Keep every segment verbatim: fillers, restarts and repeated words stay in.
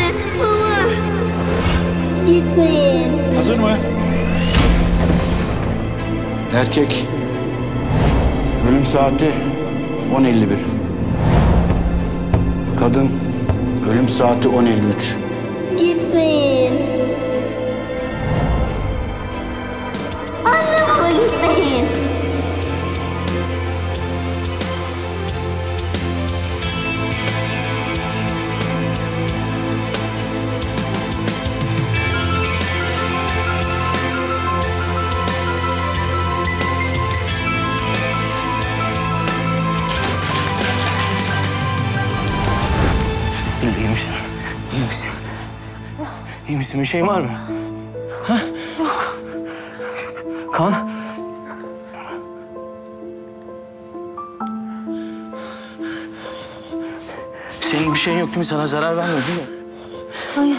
Baba. Gitmeyin. Hazır mı? Erkek. Ölüm saati on elli bir. Kadın. Ölüm saati on elli üç. Gitmeyin. Anne baba gitmeyin. İyi misin? İyi misin? İyi misin? Bir şey var mı? Ha? Kan? Senin bir şeyin yok değil mi? Sana zarar vermiyor değil mi? Hayır.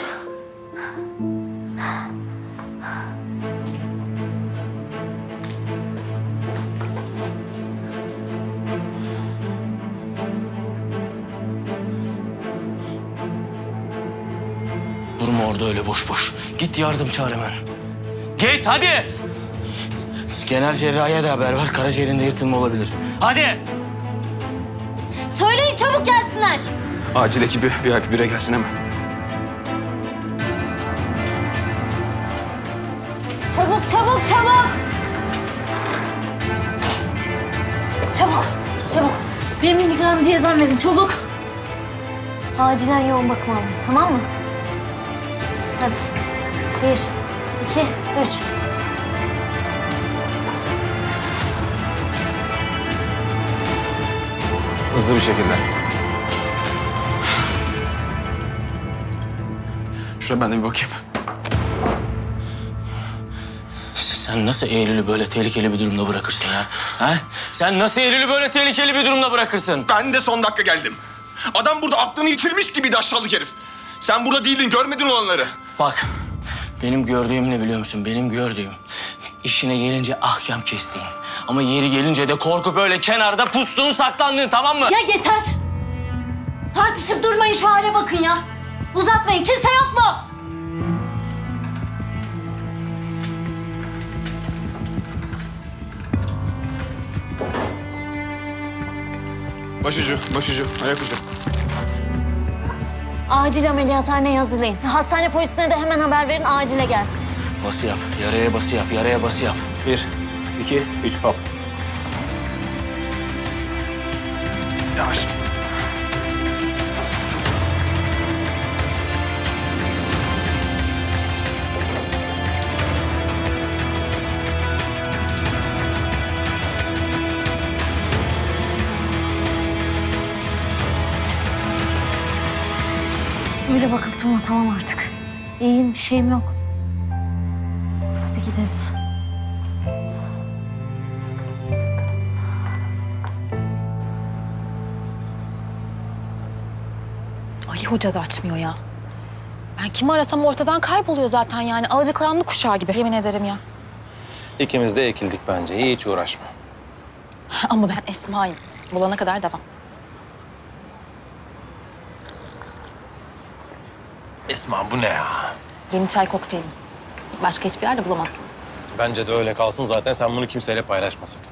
Durma orada öyle boş boş. Git yardım çağır hemen. Git hadi. Genel cerrahiye de haber ver. Karaciğerinde yırtılma olabilir. Hadi. Söyleyin çabuk gelsinler. Acil ekibi V I P bire gelsin hemen. Çabuk çabuk çabuk. Çabuk çabuk. Bir miligram diyezem verin çabuk. Acilen yoğun bakım alın, tamam mı? Hadi. Bir, iki, üç. Hızlı bir şekilde. Şuraya ben de bir bakayım. Sen nasıl Eylül'ü böyle tehlikeli bir durumda bırakırsın ya? Ha? Sen nasıl Eylül'ü böyle tehlikeli bir durumda bırakırsın? Ben de son dakika geldim. Adam burada aklını yitirmiş gibiydi aşağılık herif. Sen burada değildin, görmedin olanları. Bak, benim gördüğüm ne biliyor musun? Benim gördüğüm işine gelince ahkam kestiğin. Ama yeri gelince de korkup böyle kenarda pustuğun, saklandığın, tamam mı? Ya yeter. Tartışıp durmayın, şu hale bakın ya. Uzatmayın, kimse yok mu? Başucu, başucu, ayak ucu. Acil ameliyathaneye hazırlayın. Hastane polisine de hemen haber verin, acile gelsin. Bası yap, yaraya bası yap, yaraya bası yap. Bir, iki, üç, hop. Yavaş. Öyle bakıp durma, tamam artık. İyiyim, bir şeyim yok. Hadi gidelim. Ali Hoca da açmıyor ya. Ben kimi arasam ortadan kayboluyor zaten yani. Alacakaranlık kuşağı gibi, yemin ederim ya. İkimiz de ekildik bence. Hiç uğraşma. Ama ben Esma'yım. Bulana kadar devam. Esma bu ne ya? Yeni çay kokteyli. Başka hiçbir yerde bulamazsınız. Bence de öyle kalsın zaten. Sen bunu kimseyle paylaşma sakın.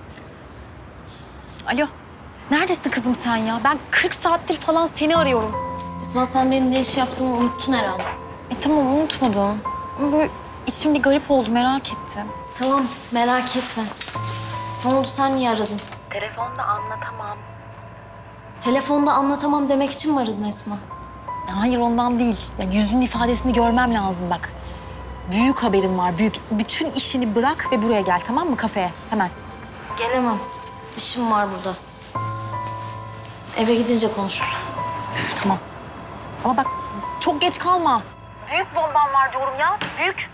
Alo. Neredesin kızım sen ya? Ben kırk saattir falan seni arıyorum. Esma, sen benim ne iş yaptığımı unuttun herhalde. E tamam, unutmadım. Ama böyle içim bir garip oldu, merak ettim. Tamam, merak etme. Ne oldu, sen niye aradın? Telefonda anlatamam. Telefonda anlatamam demek için mi aradın Esma? Hayır, ondan değil. Ya yüzünün ifadesini görmem lazım bak. Büyük haberim var, büyük. Bütün işini bırak ve buraya gel, tamam mı? Kafeye, hemen. Gelemem. İşim var burada. Eve gidince konuşuruz. Tamam. Ama bak, çok geç kalma. Büyük bombam var diyorum ya, büyük.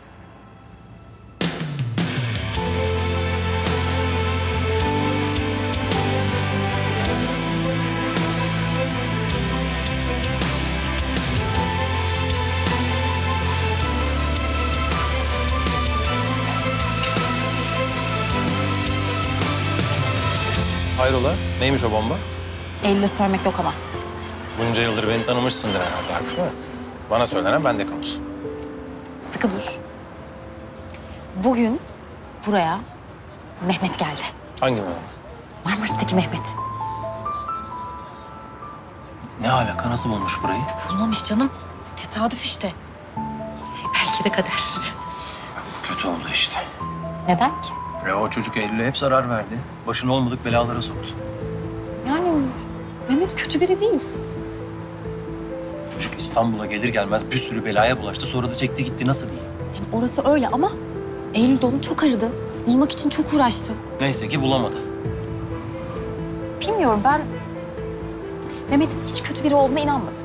Hayrola? Neymiş o bomba? Eylül'e sormak yok ama. Bunca yıldır beni tanımışsındır herhalde artık değil mi? Bana söylenen bende kalır. Sıkı dur. Bugün buraya Mehmet geldi. Hangi Mehmet? Marmaris'teki Mehmet. Ne alaka? Nasıl bulmuş burayı? Bulmamış canım. Tesadüf işte. Belki de kader. Kötü oldu işte. Neden ki? Ya o çocuk Eylül'e hep zarar verdi. Başını olmadık belalara soktu. Yani Mehmet kötü biri değil. Çocuk İstanbul'a gelir gelmez bir sürü belaya bulaştı. Sonra da çekti gitti. Nasıl diyeyim? Yani orası öyle ama Eylül de onu çok aradı. Bulmak için çok uğraştı. Neyse ki bulamadı. Bilmiyorum, ben Mehmet'in hiç kötü biri olduğuna inanmadım.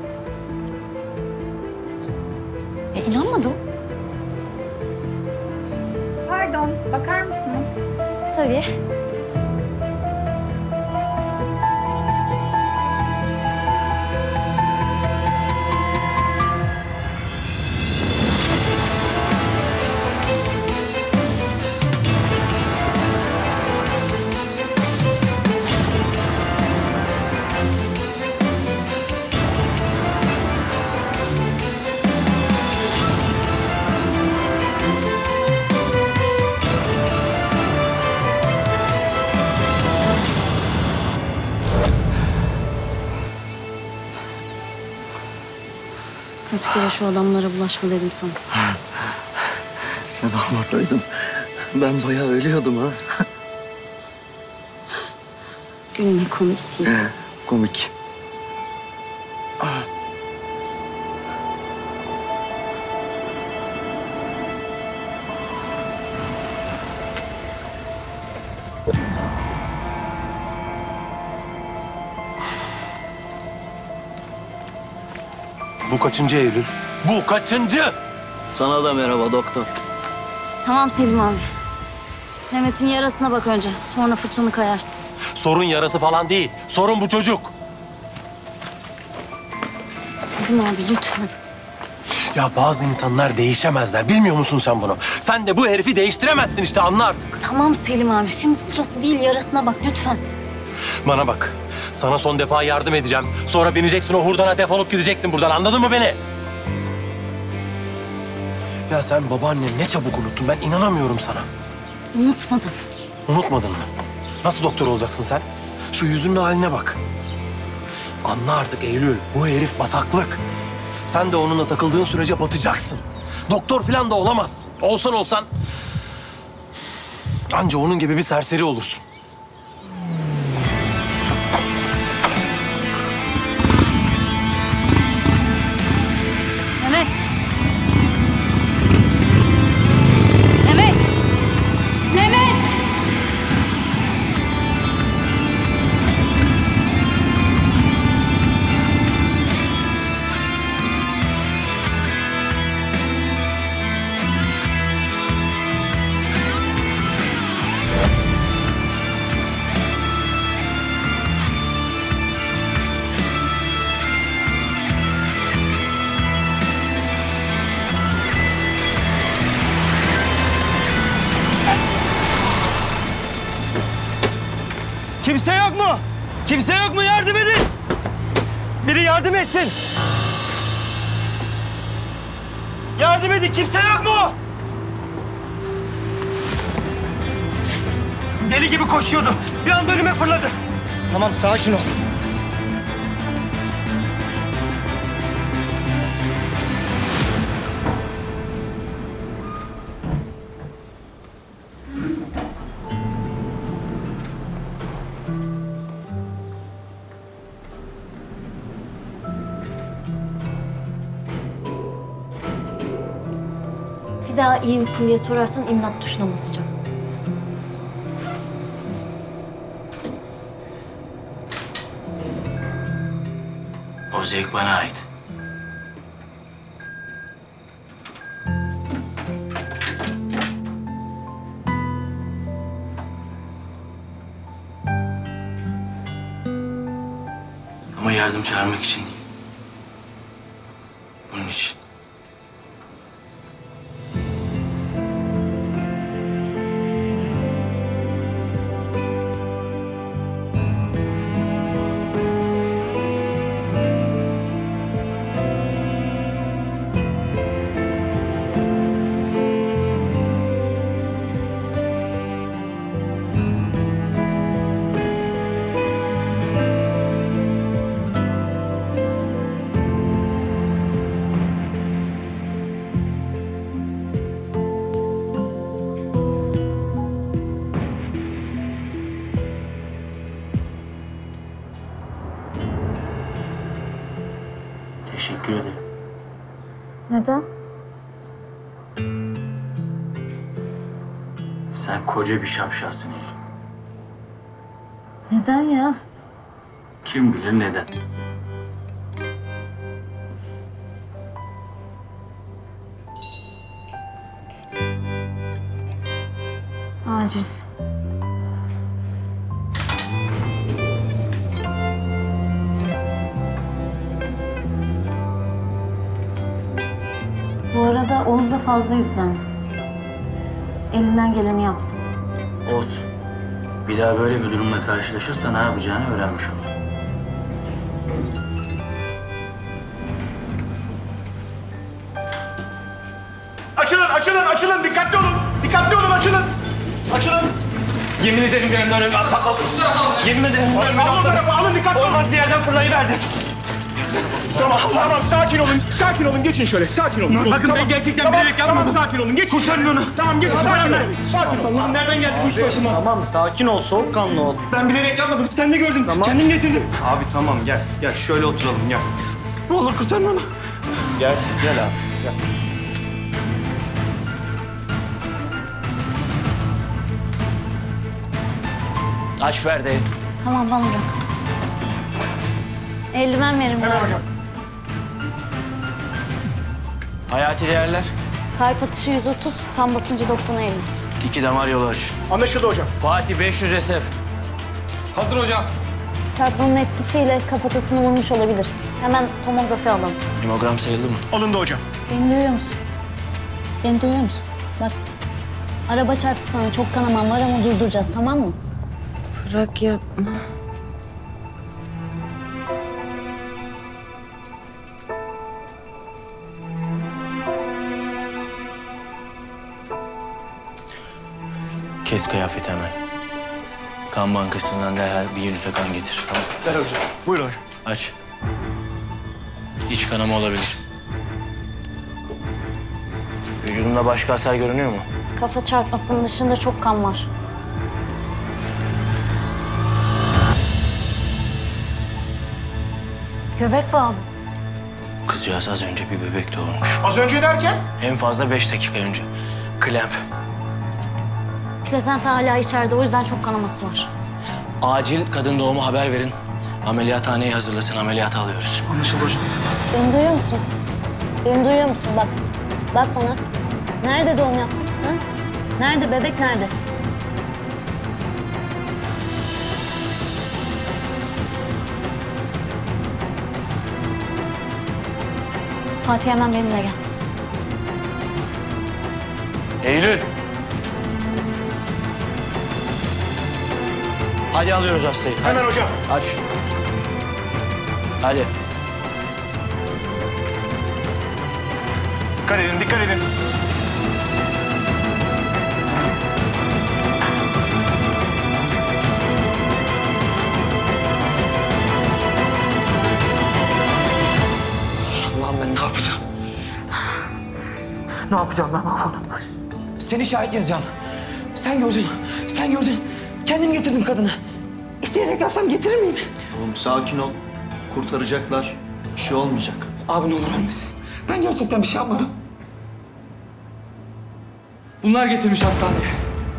Ya inanmadım. Pardon, bakar mısınız? Tabii. Kaç kere şu adamlara bulaşma dedim sana. Sen olmasaydın ben bayağı ölüyordum ha. Gülme, komik değil. Komik. Bu kaçıncı Eylül? Bu kaçıncı? Sana da merhaba doktor. Tamam Selim abi. Mehmet'in yarasına bak önce. Sonra fırçanı kayarsın. Sorun yarası falan değil. Sorun bu çocuk. Selim abi lütfen. Ya bazı insanlar değişemezler. Bilmiyor musun sen bunu? Sen de bu herifi değiştiremezsin işte, anla artık. Tamam Selim abi. Şimdi sırası değil. Yarasına bak lütfen. Bana bak. Sana son defa yardım edeceğim. Sonra bineceksin o hurdana, defolup gideceksin buradan. Anladın mı beni? Ya sen babaanneni ne çabuk unuttun. Ben inanamıyorum sana. Unutmadım. Unutmadın mı? Nasıl doktor olacaksın sen? Şu yüzünün haline bak. Anla artık Eylül. Bu herif bataklık. Sen de onunla takıldığın sürece batacaksın. Doktor falan da olamazsın. Olsan olsan anca onun gibi bir serseri olursun. Mehmet. Mehmet. Mehmet. Kimse yok mu? Kimse yok mu? Yardım edin. Biri yardım etsin. Yardım edin. Kimse yok mu? Deli gibi koşuyordu. Bir anda önüme fırladı. Tamam, sakin ol. Bir daha iyi misin diye sorarsan imdat tuşuna basacağım. O zevk bana ait. Ama yardım çağırmak için değil. Bunun için. Teşekkür ederim. Neden? Sen koca bir şapşalsın Eylül. Neden ya? Kim bilir neden? Acil. Bu arada Oğuz da fazla yüklendi. Elinden geleni yaptı. Olsun. Bir daha böyle bir durumla karşılaşırsa ne yapacağını öğrenmiş olur. Açılın, açılın, açılın. Dikkatli olun. Dikkatli olun, açılın. Açılın. Yemin ederim bir anda önüme patladı. Yemin ederim bir anda Alın o tarafa, alın dikkatli olun. Olmaz bir yerden fırlayıverdi. Tamam, tamam. Sakin olun. Sakin olun. Geçin şöyle. Sakin olun. Bakın ben gerçekten tamam, bilerek yapmadım. Tamam, sakin olun. Geçin. Kurtarın onu. Tamam, geçin. Sakin olun. Sakin olun. Allah'ım nereden geldi bu iş başıma? Tamam sakin ol, soğukkanlı ol. Ben bilerek yapmadım. Sen de gördün. Tamam. Kendim getirdim. Abi tamam gel, gel şöyle oturalım gel. Ne olur kurtarın onu. Gel, gel abi gel. Aç perdeyi. Tamam, bana bırak. Eldiven verin bana. Hayati değerler. Kalp atışı yüz otuz, kan basıncı doksan elli. İki damar yolu açın. Anlaşıldı hocam. Fatih beş yüz S F. Hazır hocam. Çarpmanın etkisiyle kafatasını vurmuş olabilir. Hemen tomografi alalım. Hemogram sayıldı mı? Alındı hocam. Beni duyuyor musun? Beni duyuyor musun? Bak, araba çarptı sana. Çok kanaman var ama durduracağız, tamam mı? Bırak yapma. Kes kıyafeti hemen. Kan bankasından derhal bir ünite kan getir. Tamam. Ver hocam. Buyurun hocam. Aç. İç kanama olabilir. Vücudunda başka hasar görünüyor mu? Kafa çarpmasının dışında çok kan var. Göbek bağı mı? Kızcağız az önce bir bebek doğurmuş. Az önce derken? En fazla beş dakika önce. Kalp. Plazenta hala içeride, o yüzden çok kanaması var. Acil kadın doğumu haber verin. Ameliyathaneyi hazırlasın, ameliyata alıyoruz. Anlaşıldı hocam. Beni duyuyor musun? Beni duyuyor musun? Bak, bak bana. Nerede doğum yaptın? Ha? Nerede? Bebek nerede? Fatih, hemen benimle gel. Eylül. Hadi alıyoruz hastayı. Hemen hocam. Aç. Hadi. Dikkat edin, dikkat edin. Allah'ım ben ne yapacağım? Ne yapacağım ben mahvoldum. Seni şahit yazacağım. Sen gördün, sen gördün. Kendim getirdim kadını. İsteyerek yapsam getirir miyim? Oğlum sakin ol, kurtaracaklar. Bir şey olmayacak. Abi ne olur ölmesin. Ben gerçekten bir şey yapmadım. Bunlar getirmiş hastaneye.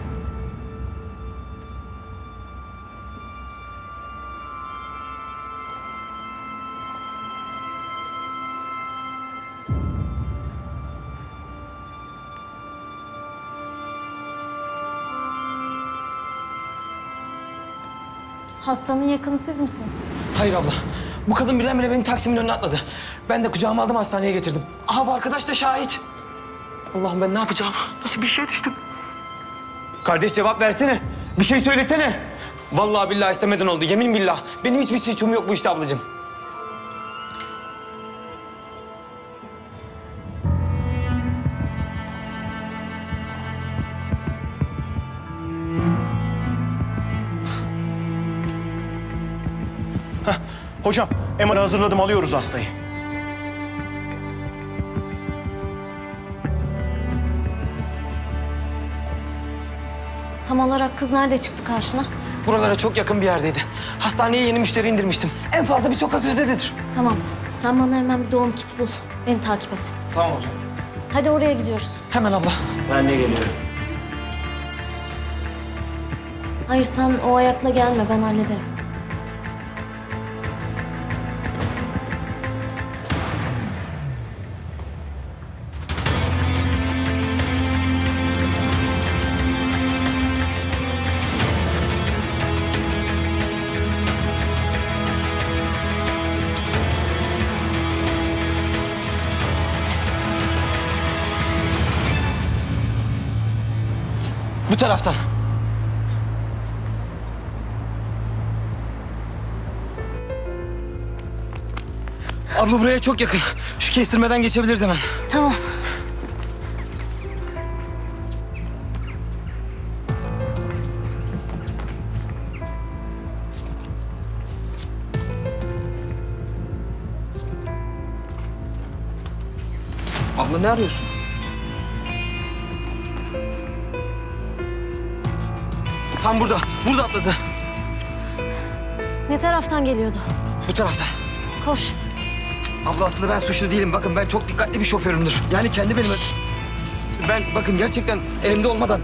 Hastanın yakını siz misiniz? Hayır abla. Bu kadın birdenbire beni taksimin önüne atladı. Ben de kucağıma aldım, hastaneye getirdim. Aha bu arkadaş da şahit. Allah'ım ben ne yapacağım? Nasıl bir şeye düştüm? Kardeş cevap versene. Bir şey söylesene. Vallahi billahi istemeden oldu. Yemin billah. Benim hiçbir suçum yok bu işte ablacığım. Heh, hocam, M R'ı hazırladım. Alıyoruz hastayı. Tam olarak kız nerede çıktı karşına? Buralara çok yakın bir yerdeydi. Hastaneye yeni müşteri indirmiştim. En fazla bir sokak ötededir. Tamam. Sen bana hemen bir doğum kiti bul. Beni takip et. Tamam hocam. Hadi oraya gidiyoruz. Hemen abla. Ben de geliyorum. Hayır sen o ayakla gelme, ben hallederim. Bu taraftan. Abla buraya çok yakın. Şu kestirmeden geçebiliriz hemen. Tamam. Abla ne arıyorsun? Tam burada. Burada atladı. Ne taraftan geliyordu? Bu taraftan. Koş. Abla aslında ben suçlu değilim. Bakın ben çok dikkatli bir şoförümdür. Yani kendi benim... Ben bakın gerçekten elimde olmadan...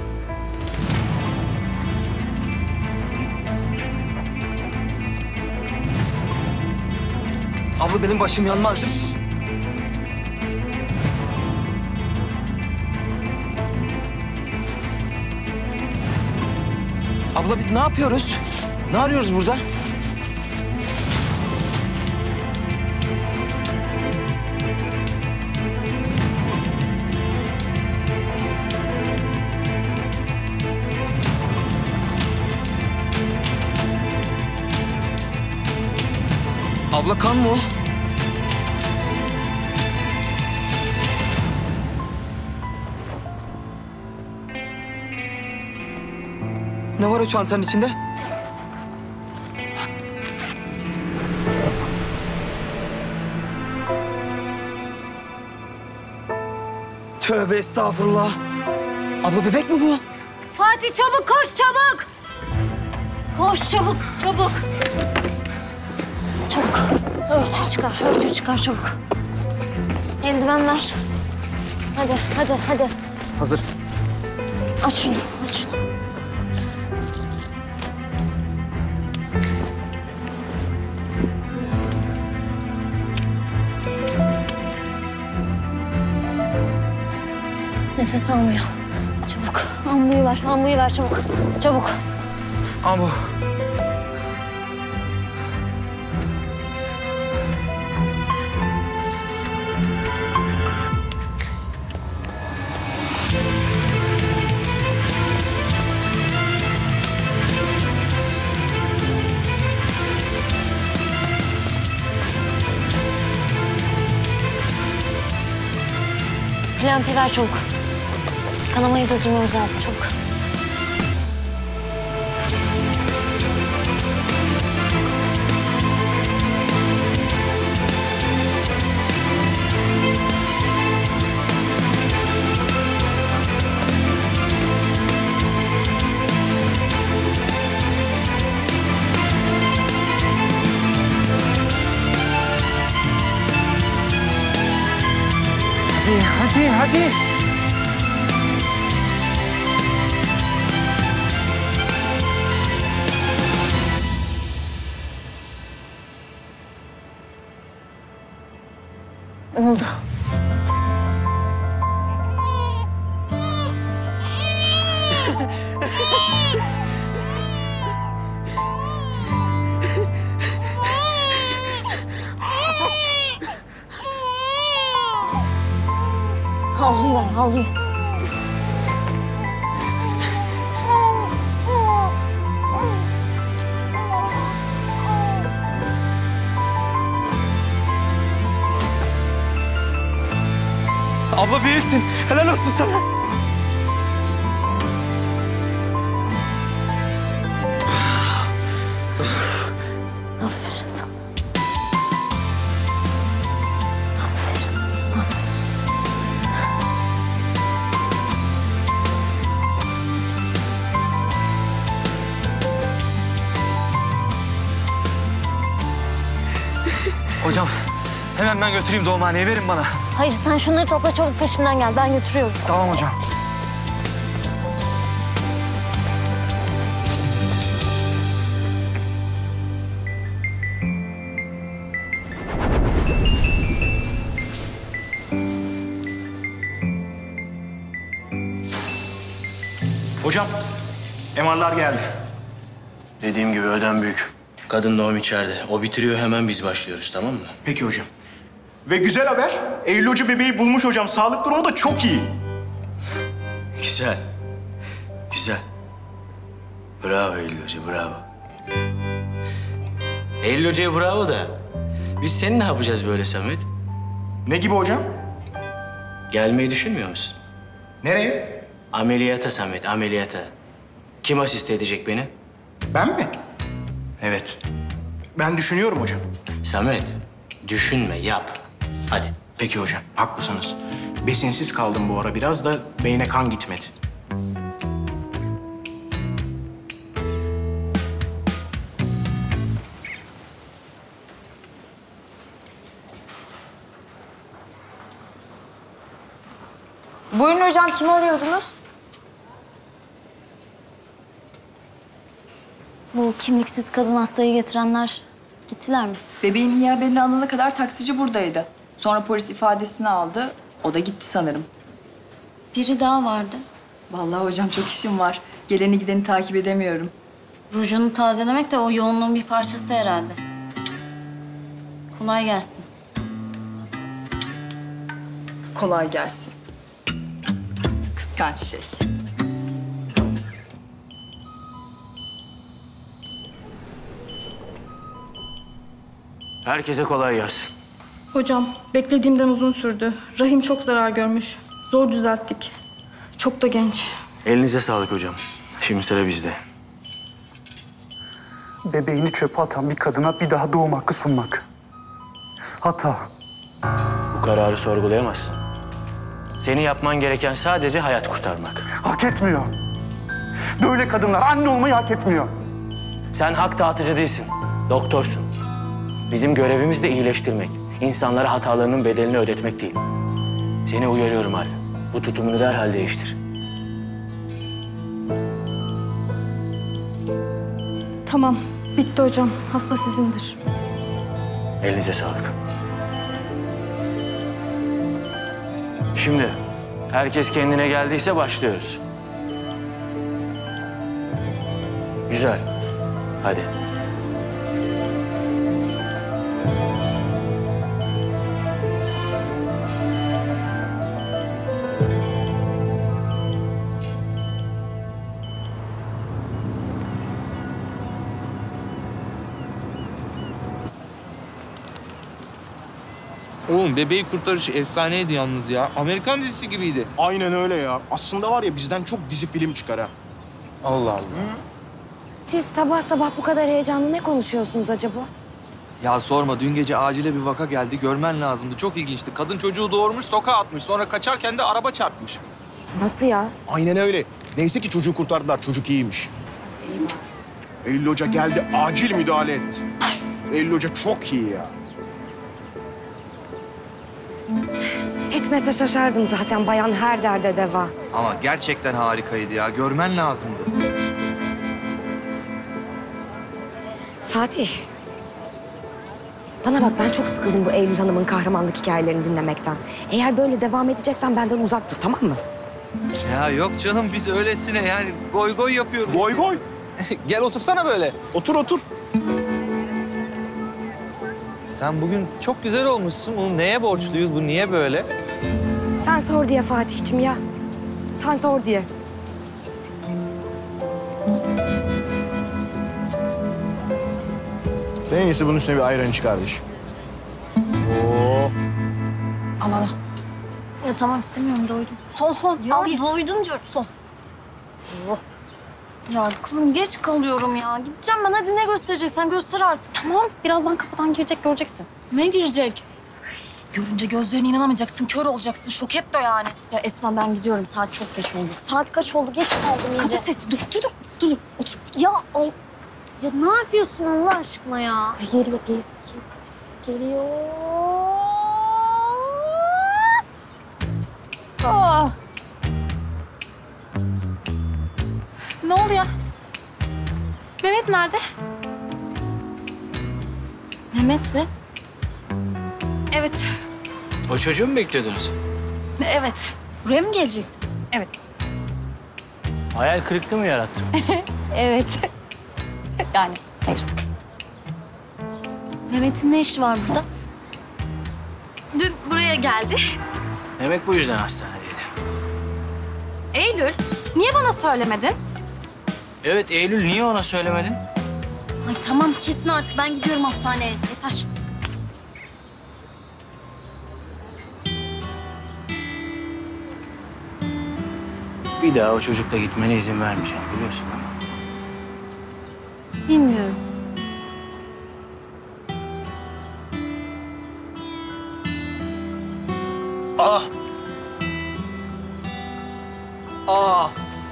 Abla benim başım yanmaz. Abla biz ne yapıyoruz? Ne arıyoruz burada? Abla kan mı o? Ne var o çantanın içinde? Tövbe estağfurullah. Abla bebek mi bu? Fatih çabuk koş çabuk. Koş çabuk çabuk. Çabuk. Örtüyü çıkar, örtüyü çıkar çabuk. Eldiven ver. Hadi, hadi, hadi. Hazır. Aç şunu, aç şunu. Nefes almıyor. Çabuk. Ambuyu ver, ambuyu ver çabuk. Çabuk. Ambu. Klempi ver çabuk. Kanamayı durdurmamız lazım çabuk. Hadi, hadi, hadi. Oldu. Havluyu ver, havluyu. Abla büyüksün. Helal olsun sana. Aferin sana. Aferin, aferin. Hocam Hemen ben götüreyim doğumhaneye, verin bana. Hayır sen şunları topla çabuk peşimden gel. Ben götürüyorum. Tamam hocam. Hocam, M R'lar geldi. Dediğim gibi ödem büyük. Kadın doğum içeride. O bitiriyor, hemen biz başlıyoruz, tamam mı? Peki hocam. Ve güzel haber, Eylül Hoca bebeği bulmuş hocam. Sağlık durumu da çok iyi. Güzel. Güzel. Bravo Eylül Hoca, bravo. Eylül Hoca'ya bravo da biz seni ne yapacağız böyle Samet? Ne gibi hocam? Gelmeyi düşünmüyor musun? Nereye? Ameliyata Samet, ameliyata. Kim asiste edecek beni? Ben mi? Evet. Ben düşünüyorum hocam. Samet, düşünme, yap. Hadi. Peki hocam, haklısınız. Besinsiz kaldım bu ara biraz da beyne kan gitmedi. Buyurun hocam, kimi arıyordunuz? Bu kimliksiz kadın hastayı getirenler gittiler mi? Bebeğin iyi haberini alana kadar taksici buradaydı. Sonra polis ifadesini aldı. O da gitti sanırım. Biri daha vardı. Vallahi hocam çok işim var. Geleni gideni takip edemiyorum. Rujunu tazelemek de o yoğunluğun bir parçası herhalde. Kolay gelsin. Kolay gelsin. Kıskanç şey. Herkese kolay gelsin. Hocam, beklediğimden uzun sürdü. Rahim çok zarar görmüş. Zor düzelttik. Çok da genç. Elinize sağlık hocam. Şimdi sıra bizde. Bebeğini çöpe atan bir kadına bir daha doğum hakkı sunmak. Hata. Bu kararı sorgulayamazsın. Seni yapman gereken sadece hayat kurtarmak. Hak etmiyor. Böyle kadınlar anne olmayı hak etmiyor. Sen hak dağıtıcı değilsin, doktorsun. Bizim görevimiz de iyileştirmek. İnsanlara hatalarının bedelini ödetmek değil. Seni uyarıyorum Al. Bu tutumunu derhal değiştir. Tamam, bitti hocam. Hasta sizindir. Elinize sağlık. Şimdi herkes kendine geldiyse başlıyoruz. Güzel. Hadi. Oğlum bebeği kurtarışı efsaneydi yalnız ya. Amerikan dizisi gibiydi. Aynen öyle ya. Aslında var ya bizden çok dizi film çıkar ha. Allah Allah. Siz sabah sabah bu kadar heyecanlı ne konuşuyorsunuz acaba? Ya sorma, dün gece acile bir vaka geldi. Görmen lazımdı. Çok ilginçti. Kadın çocuğu doğurmuş, sokağa atmış. Sonra kaçarken de araba çarpmış. Nasıl ya? Aynen öyle. Neyse ki çocuğu kurtardılar. Çocuk iyiymiş. Eylül Hoca geldi, acil müdahale etti. Eylül Hoca çok iyi ya. Etmese şaşardım zaten. Bayan her derde deva. Ama gerçekten harikaydı ya. Görmen lazımdı. Fatih. Bana bak, ben çok sıkıldım bu Eylül Hanım'ın kahramanlık hikayelerini dinlemekten. Eğer böyle devam edeceksen benden uzak dur, tamam mı? Ya yok canım, biz öylesine yani goy goy yapıyoruz. Goy goy. Gel otursana böyle. Otur otur. Sen bugün çok güzel olmuşsun. Bunu neye borçluyuz? Bu niye böyle? Sen sor diye Fatih'cim ya. Sen sor diye. Sen en iyisi bunun üstüne bir ayran iç kardeşim. Oo. Al al. Ya tamam istemiyorum doydum. Son son. Ya Al ye. doydum diyorum son. Oh. Ya kızım geç kalıyorum ya. Gideceğim ben, hadi ne göstereceksen göster artık. Tamam, birazdan kapıdan girecek, göreceksin. Ne girecek? Görünce gözlerine inanamayacaksın, kör olacaksın. Şoketto yani. Ya Esma ben gidiyorum, saat çok geç oldu. Saat kaç oldu? Geç kaldım iyice. Kapı sesi, dur, dur, dur, dur. Otur. Ya al. Ya ne yapıyorsun Allah aşkına ya? Geliyor, geliyor, geliyor. Oh. Ne oluyor? Mehmet nerede? Mehmet mi? Evet. O çocuğu mu bekliyordunuz? Evet. Buraya mı gelecekti? Evet. Hayal kırıklığı mı yarattım? Evet. Yani hayır. Mehmet'in ne işi var burada? Dün buraya geldi. Demek bu yüzden hastanedeydi. Eylül, niye bana söylemedin? Evet, Eylül niye ona söylemedin? Ay tamam kesin artık ben gidiyorum hastaneye. Yeter. Bir daha o çocukla gitmene izin vermeyeceğim biliyorsun ama. Bilmiyorum. Ah! Ah!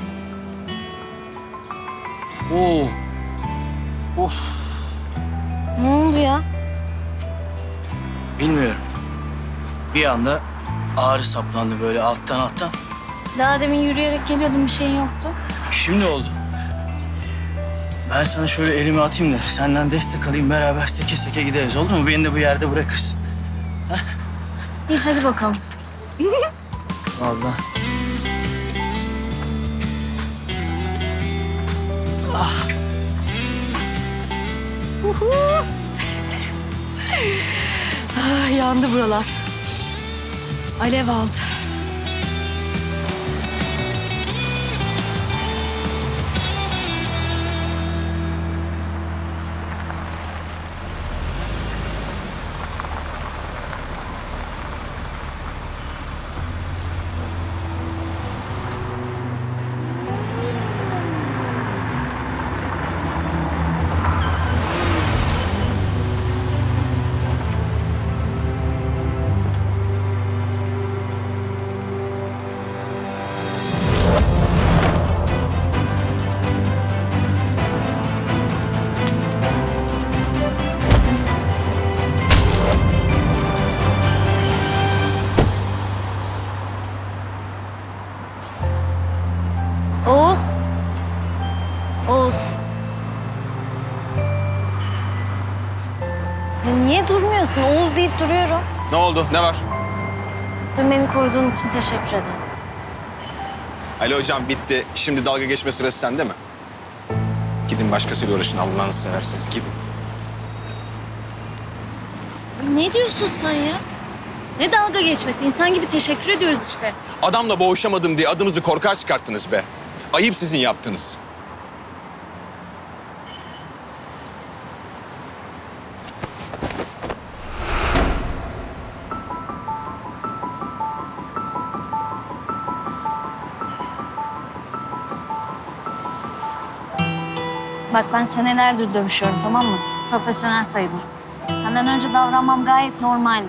Oo! Of! Ne oldu ya? Bilmiyorum. Bir anda ağrı saplandı böyle alttan alttan. Daha demin yürüyerek geliyordum bir şeyin yoktu. Şimdi oldu. Ben sana şöyle elimi atayım da senden destek alayım beraber seke seke gideriz oldu mu? Beni de bu yerde bırakırsın. İyi hadi bakalım. Vallahi. Ah. Ah, yandı buralar. Alev aldı. Oğuz. Oğuz. Ya niye durmuyorsun? Oğuz deyip duruyorum. Ne oldu? Ne var? Dün beni koruduğun için teşekkür ederim. Ali hocam bitti. Şimdi dalga geçme sırası sende mi? Gidin başkasıyla uğraşın Allah'ınızı severseniz gidin. Ne diyorsun sen ya? Ne dalga geçmesi? İnsan gibi teşekkür ediyoruz işte. Adamla boğuşamadım diye adımızı korkar çıkarttınız be. Ayıp sizin yaptınız. Bak ben senelerdir dövüşüyorum tamam mı? Profesyonel sayılır. Senden önce davranmam gayet normaldi.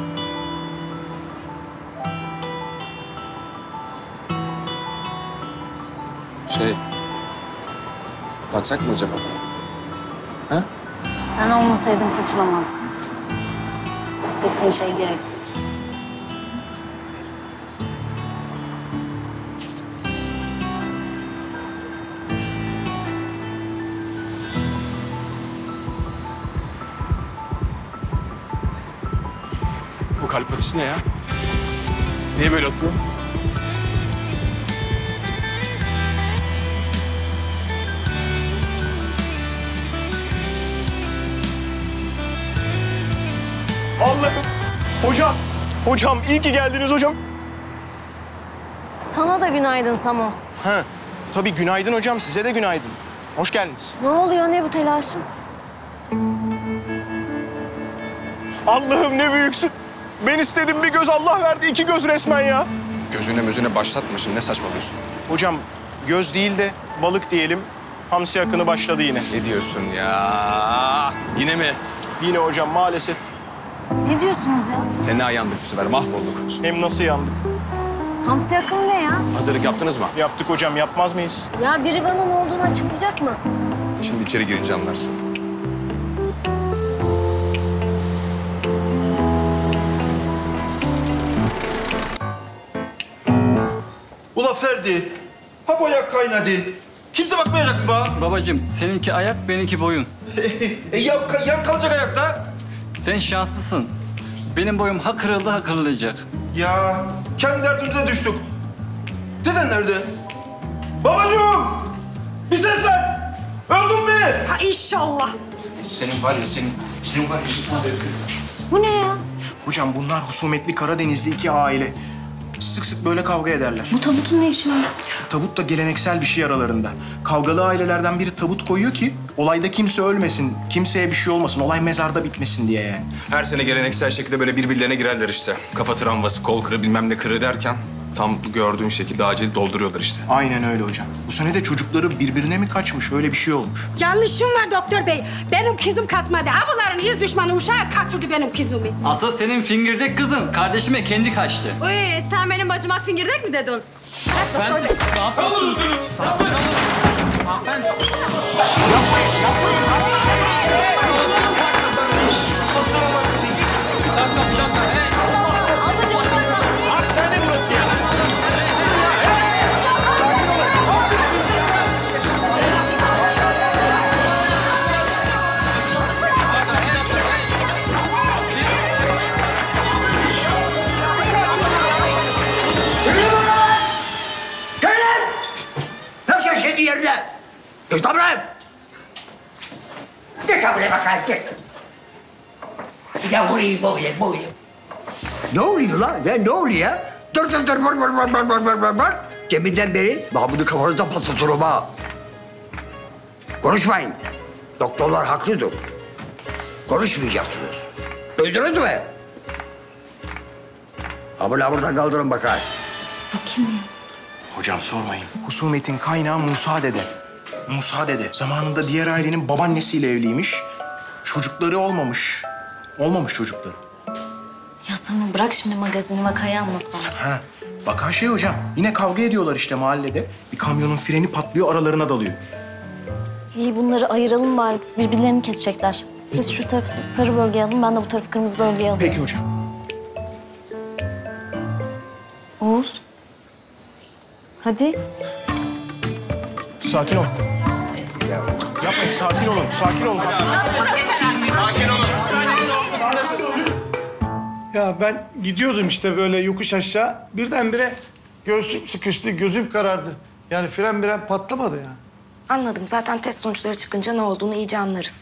Şey... Kalksak mı acaba? Ha? Sen olmasaydın kurtulamazdım. Hissettiğin şey gereksiz. Bu kalp atışı ne ya? Niye böyle atıyor? Allah'ım! Hocam! Hocam iyi ki geldiniz hocam. Sana da günaydın Samo. Ha, tabii günaydın hocam. Size de günaydın. Hoş geldiniz. Ne oluyor? Ne bu telaşın? Allah'ım ne büyüksün. Ben istedim bir göz, Allah verdi iki göz resmen ya. Gözüne gözüne başlatma şimdi, ne saçmalıyorsun? Hocam göz değil de balık diyelim. Hamsi akını başladı yine. Ne diyorsun ya? Yine mi? Yine hocam maalesef. Ne diyorsunuz ya? Fena yandık bu sefer, mahvolduk. Hem nasıl yandık? Hamsi akımı ne ya? Hazırlık yaptınız mı? Yaptık hocam, yapmaz mıyız? Ya biri bana ne olduğunu açıklayacak mı? Şimdi içeri girince anlarsın. Zafer'di. Ha bu ayak kaynadı. Kimse bakmayacak mı bana? Babacığım seninki ayak, benimki boyun. e ya, yan kalacak ayakta. Sen şanslısın. Benim boyum ha kırıldı ha kırılacak. Ya kendi derdimize düştük. Deden nerede? Babacığım! Bir ses ver! Öldün mü? Ha inşallah. Senin var ya, senin, senin var ya. Bu ne ya? Hocam bunlar husumetli Karadenizli iki aile. Sık sık böyle kavga ederler. Bu tabutun ne işi var? Tabut da geleneksel bir şey aralarında. Kavgalı ailelerden biri tabut koyuyor ki olayda kimse ölmesin, kimseye bir şey olmasın, olay mezarda bitmesin diye yani. Her sene geleneksel şekilde böyle birbirlerine girerler işte. Kafa travması, kol kırı, bilmem ne kırı derken tam gördüğün şekilde acil dolduruyorlar işte. Aynen öyle hocam. Bu sene de çocukları birbirine mi kaçmış, öyle bir şey olmuş. Yanlışım var doktor bey. Benim kızım kaçmadı. Ha bunların iz düşmanı uşağı kaçırdı benim kızımı. Asıl senin fingirdek kızın kardeşime kendi kaçtı. Uy sen benim bacıma fingirdek mi dedin? Ben ne yapıyorsunuz? Sakin olun. Hanımefendi. Yapmayın, yapmayın. Hastane burası ya. Nasıl seni yerine? Geç tablaya. Geç tablaya bakayım, geç. Bir de vurayım böyle, böyle. Ne oluyor lan? Ya ne oluyor? Dur dur dur, vur vur vur vur vur vur vur vur. Deminden beri Mahmut'u kafanızda patlatırım ha. Konuşmayın. Doktorlar haklıdır. Konuşmayacaksınız. Duydunuz mu? Ama la buradan kaldırın bakayım. Bu kim ya? Hocam sormayın. Husumetin kaynağı Musa dede. Musa dede zamanında diğer ailenin babaannesiyle evliymiş. Çocukları olmamış. Olmamış çocukları. Ya Samu bırak şimdi magazini, vakayı anlat bana. Ha, bakan şey hocam. Yine kavga ediyorlar işte mahallede. Bir kamyonun freni patlıyor, aralarına dalıyor. İyi bunları ayıralım bari. Birbirlerini kesecekler. Siz şu tarafı sarı bölgeye alın, ben de bu tarafı kırmızı bölgeye alayım. Peki hocam. Oğuz. Hadi. Sakin ol. Yapmayın, sakin olun, sakin olun. Sakin olun. Ya ben gidiyordum işte böyle yokuş aşağı. Birdenbire göğsüm sıkıştı, gözüm karardı. Yani fren biren patlamadı ya. Anladım. Zaten test sonuçları çıkınca ne olduğunu iyice anlarız.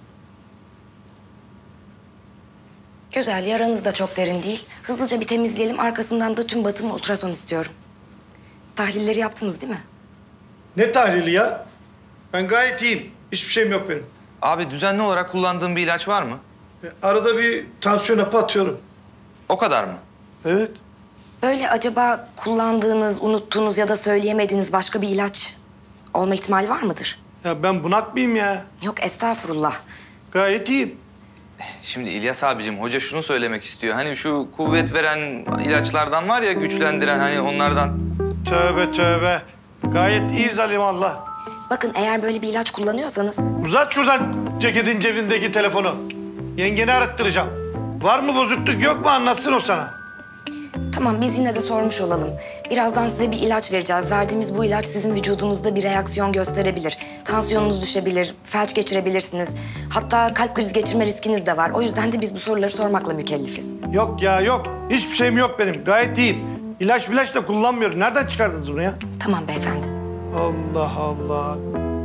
Güzel, yaranız da çok derin değil. Hızlıca bir temizleyelim. Arkasından da tüm batımı ultrason istiyorum. Tahlilleri yaptınız değil mi? Ne tahlili ya? Ben gayet iyiyim. Hiçbir şeyim yok benim. Abi düzenli olarak kullandığın bir ilaç var mı? Arada bir tansiyon hapı atıyorum. O kadar mı? Evet. Böyle acaba kullandığınız, unuttuğunuz ya da söyleyemediğiniz başka bir ilaç olma ihtimali var mıdır? Ya ben bunak mıyım ya? Yok, estağfurullah. Gayet iyiyim. Şimdi İlyas abicim, hoca şunu söylemek istiyor. Hani şu kuvvet veren ilaçlardan var ya, güçlendiren, hani onlardan. Tövbe tövbe. Gayet iyiyiz alimallah. Bakın eğer böyle bir ilaç kullanıyorsanız... Uzat şuradan ceketin cebindeki telefonu. Yengeni arattıracağım. Var mı bozukluk yok mu anlatsın o sana. Tamam, biz yine de sormuş olalım. Birazdan size bir ilaç vereceğiz. Verdiğimiz bu ilaç sizin vücudunuzda bir reaksiyon gösterebilir. Tansiyonunuz düşebilir, felç geçirebilirsiniz. Hatta kalp krizi geçirme riskiniz de var. O yüzden de biz bu soruları sormakla mükellefiz. Yok ya yok. Hiçbir şeyim yok benim. Gayet iyiyim. İlaç milaç da kullanmıyorum. Nereden çıkardınız bunu ya? Tamam beyefendi. Allah Allah.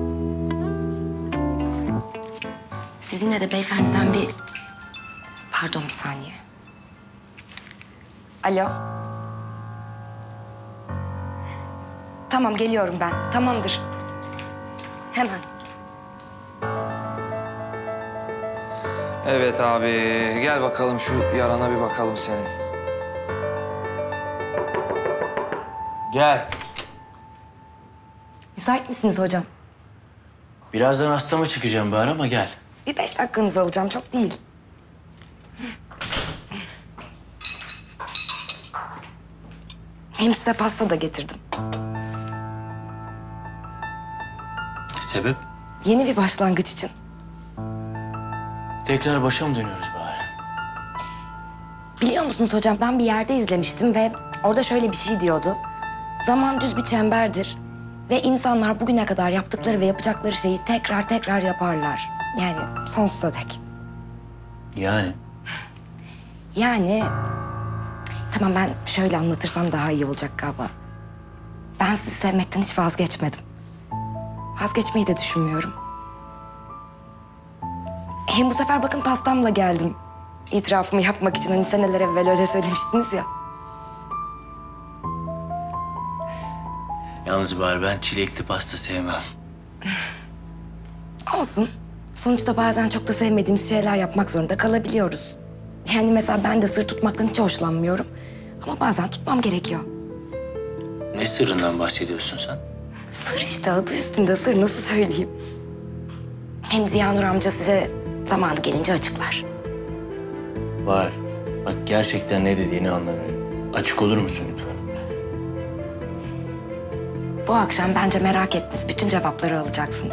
Siz yine de beyefendiden bir... Pardon bir saniye. Alo. Tamam geliyorum ben. Tamamdır. Hemen. Evet abi, gel bakalım şu yarana bir bakalım senin. Gel. Müsait misiniz hocam? Birazdan hastama çıkacağım bari ama gel. Bir beş dakikanızı alacağım, çok değil. Hem size pasta da getirdim. Sebep? Yeni bir başlangıç için. Tekrar başa mı dönüyoruz bari? Biliyor musunuz hocam, ben bir yerde izlemiştim ve orada şöyle bir şey diyordu. Zaman düz bir çemberdir. Ve insanlar bugüne kadar yaptıkları ve yapacakları şeyi tekrar tekrar yaparlar. Yani sonsuza dek. Yani? Yani... Tamam, ben şöyle anlatırsam daha iyi olacak galiba. Ben sizi sevmekten hiç vazgeçmedim. Vazgeçmeyi de düşünmüyorum. Hem bu sefer bakın pastamla geldim. İtirafımı yapmak için, hani seneler evvel öyle söylemiştiniz ya. Yalnız bari ben çilekli pasta sevmem. Olsun. Sonuçta bazen çok da sevmediğimiz şeyler yapmak zorunda kalabiliyoruz. Yani mesela ben de sır tutmaktan hiç hoşlanmıyorum. Ama bazen tutmam gerekiyor. Ne sırrından bahsediyorsun sen? Sır işte, adı üstünde sır, nasıl söyleyeyim? Hem Ziya Nur amca size zamanı gelince açıklar. Var. Bak gerçekten ne dediğini anlamıyorum. Açık olur musun lütfen? Bu akşam bence merak ettiğiniz bütün cevapları alacaksınız.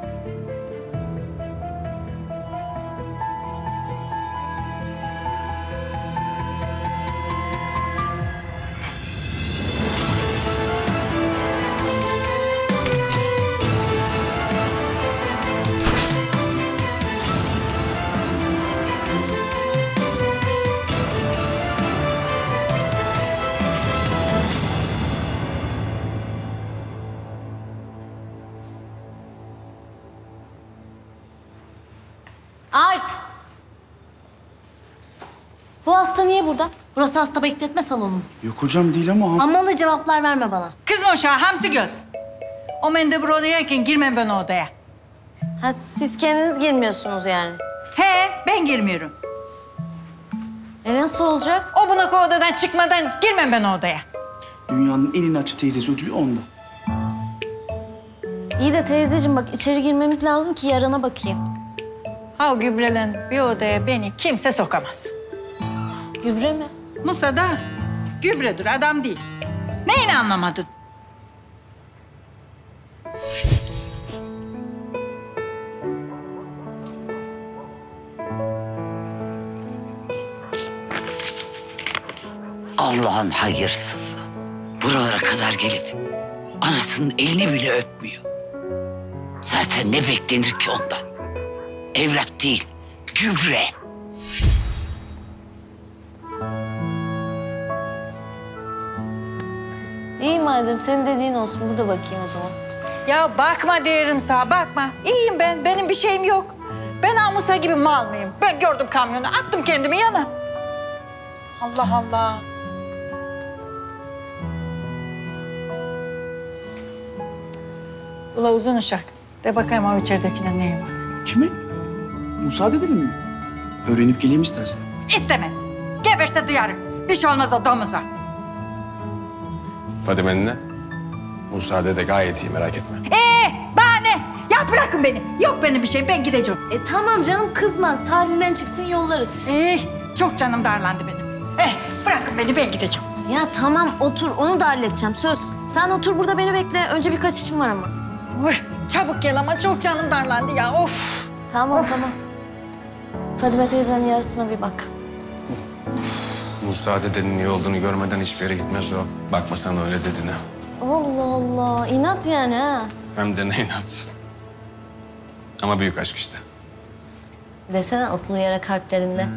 Alp! Bu hasta niye burada? Burası hasta bekletme salonu. Yok hocam değil ama... Amalı cevaplar verme bana. Kızma uşağı, hamsi göz. O mendebur odayayken girmem ben o odaya. Ha, siz kendiniz girmiyorsunuz yani. He, ben girmiyorum. E nasıl olacak? O bunak o odadan çıkmadan girmem ben o odaya. Dünyanın en inatçı teyzesi ödülü onda. İyi de teyzeciğim bak, içeri girmemiz lazım ki yarana bakayım. Ha, o gübrelen bir odaya beni kimse sokamaz. Gübre mi? Musa da gübredir, adam değil. Neyini anlamadın? Allah'ın hayırsızı. Buralara kadar gelip anasının elini bile öpmüyor. Zaten ne beklenir ki ondan? Evlat değil, gübre. İyi madem, senin dediğin olsun. Burada bakayım o zaman. Ya bakma diyorum sana, bakma. İyiyim ben, benim bir şeyim yok. Ben Amusa gibi mal mıyım? Ben gördüm kamyonu, attım kendimi yana. Allah Allah. Ula uzun uşak. De bakayım o içeridekine neyim var. Kimi? Müsaade edelim mi? Öğrenip geleyim istersen. İstemez. Geberse duyarım. Bir şey olmaz o domuza. Fadime'nin ne? Müsaade de gayet iyi, merak etme. Ee, bahane. Ya bırakın beni. Yok benim bir şeyim, ben gideceğim. E tamam canım, kızma. Talihinden çıksın, yollarız. Ee, çok canım darlandı benim. Eh, bırakın beni, ben gideceğim. Ya tamam, otur. Onu da halledeceğim, söz. Sen otur burada, beni bekle. Önce birkaç işim var ama. Uy, çabuk gel ama çok canım darlandı ya, of. Tamam, of. tamam. Fadime teyzenin yarısına bir bak. Müsaade dedenin iyi olduğunu görmeden hiçbir yere gitmez o. Bakma sana öyle dediğine. Allah Allah, inat yani ha. Hem de ne inat. Ama büyük aşk işte. Desene asıl yere kalplerinde.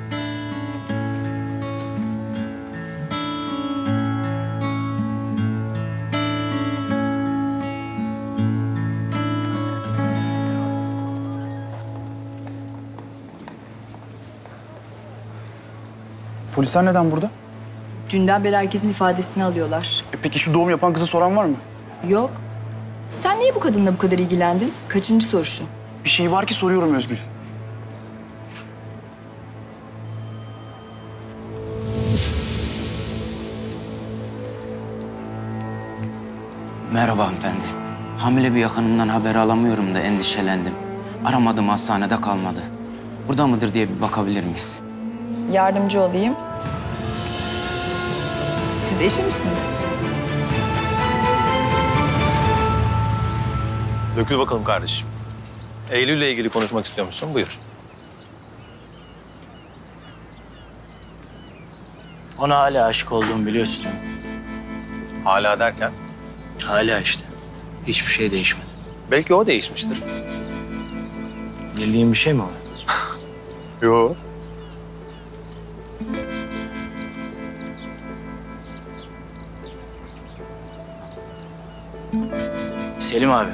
Polisler neden burada? Dünden beri herkesin ifadesini alıyorlar. E peki şu doğum yapan kızı soran var mı? Yok. Sen niye bu kadınla bu kadar ilgilendin? Kaçıncı soruşun? Bir şey var ki soruyorum Özgül. Merhaba hanımefendi. Hamile bir yakınımdan haber alamıyorum da endişelendim. Aramadım, hastanede kalmadı. Burada mıdır diye bir bakabilir miyiz? Yardımcı olayım. Siz eşi misiniz? Dökül bakalım kardeşim. Eylül'le ilgili konuşmak istiyor musun? Buyur. Ona hala aşık olduğumu biliyorsun. Hala derken? Hala işte. Hiçbir şey değişmedi. Belki o değişmiştir. Bildiğin bir şey mi o? Yo. Selim abi.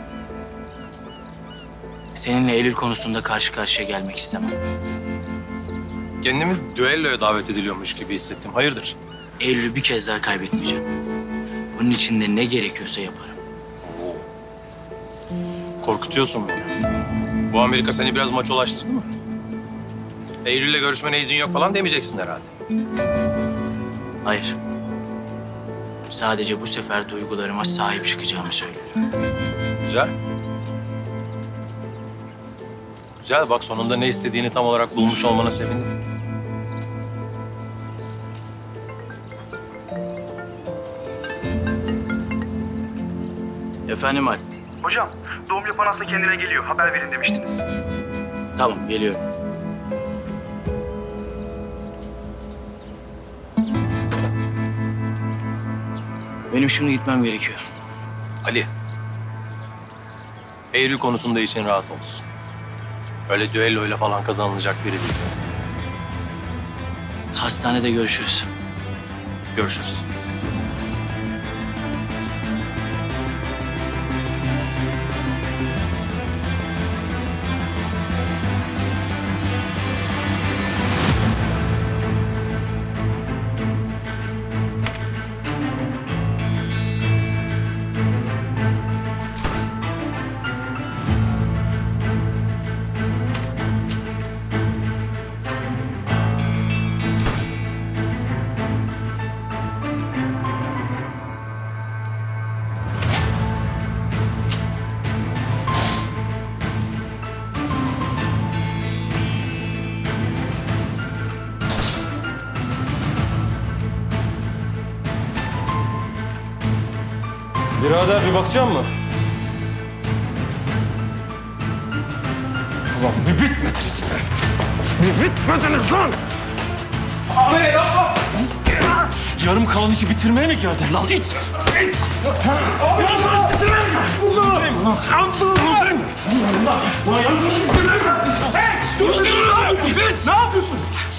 Seninle Eylül konusunda karşı karşıya gelmek istemem. Kendimi düelloya davet ediliyormuş gibi hissettim. Hayırdır? Eylül'ü bir kez daha kaybetmeyeceğim. Bunun için de ne gerekiyorsa yaparım. Korkutuyorsun beni. Bu Amerika seni biraz maçolaştırdı mı? Eylül'le görüşmene izin yok falan demeyeceksin herhalde. Hayır. Sadece bu sefer duygularıma sahip çıkacağımı söylüyorum. Güzel. Güzel bak, sonunda ne istediğini tam olarak bulmuş olmana sevindim. Efendim Ali. Hocam, doğum yapan hasta kendine geliyor. Haber verin demiştiniz. Tamam, geliyorum. Benim şimdi gitmem gerekiyor. Ali. Eylül konusunda için rahat olsun. Öyle düelloyla falan kazanılacak biri değil. Hastanede görüşürüz. Görüşürüz. Birader bir bakacak mı? Ulan bir bitmediniz be. Bir bitmediniz lan. Abi yapma. Yarım kalan işi bitirmeye mi geldin lan it? İt! Abi yarım kalan işi bitirmeye mi geldin? Buradayım lan. Buradayım. Ulan yarım kalan işi bitirmeye mi geldin? Dur dur dur. Ne yapıyorsun?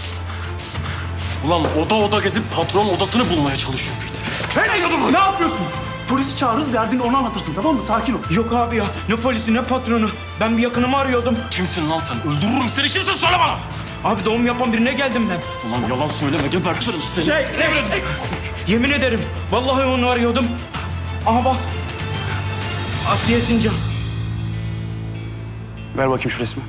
Ulan oda oda gezip patron odasını bulmaya çalışıyor it. Hey yolum, ne yapıyorsun? Polisi çağırırız, derdini ona anlatırsın, tamam mı? Sakin ol. Yok abi ya, ne polisi ne patronu. Ben bir yakınımı arıyordum. Kimsin lan sen? Öldürürüm seni. Kimsin? Söyle bana. Abi doğum yapan birine geldim ben. Ulan yalan söyleme, gebertirim seni. Şey, ne bileyim. Yemin ederim, vallahi onu arıyordum. Aha bak. Asiye Sincan. Ver bakayım şu resmi.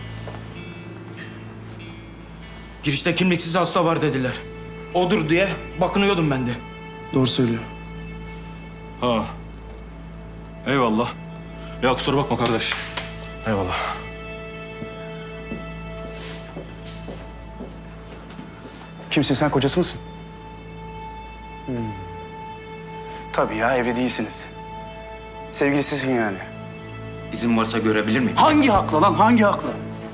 Girişte kimliksiz hasta var dediler. Odur diye bakınıyordum ben de. Doğru söylüyor. Ha. Eyvallah. Ya kusura bakma kardeş. Eyvallah. Kimsin sen, kocası mısın? Hmm. Tabii ya, evli değilsiniz. Sevgilisisin yani. İzin varsa görebilir miyim? Hangi hakla lan, hangi hakla?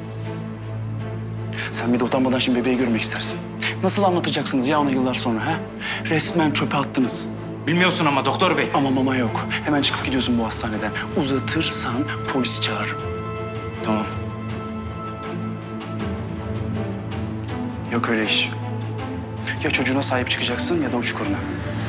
Sen bir de utanmadan şimdi bebeği görmek istersin. Nasıl anlatacaksınız ya onu yıllar sonra ha? Resmen çöpe attınız. Bilmiyorsun ama doktor bey. Ama mama yok. Hemen çıkıp gidiyorsun bu hastaneden. Uzatırsan polisi çağırırım. Tamam. Yok öyle iş. Ya çocuğuna sahip çıkacaksın ya da uç kuruna.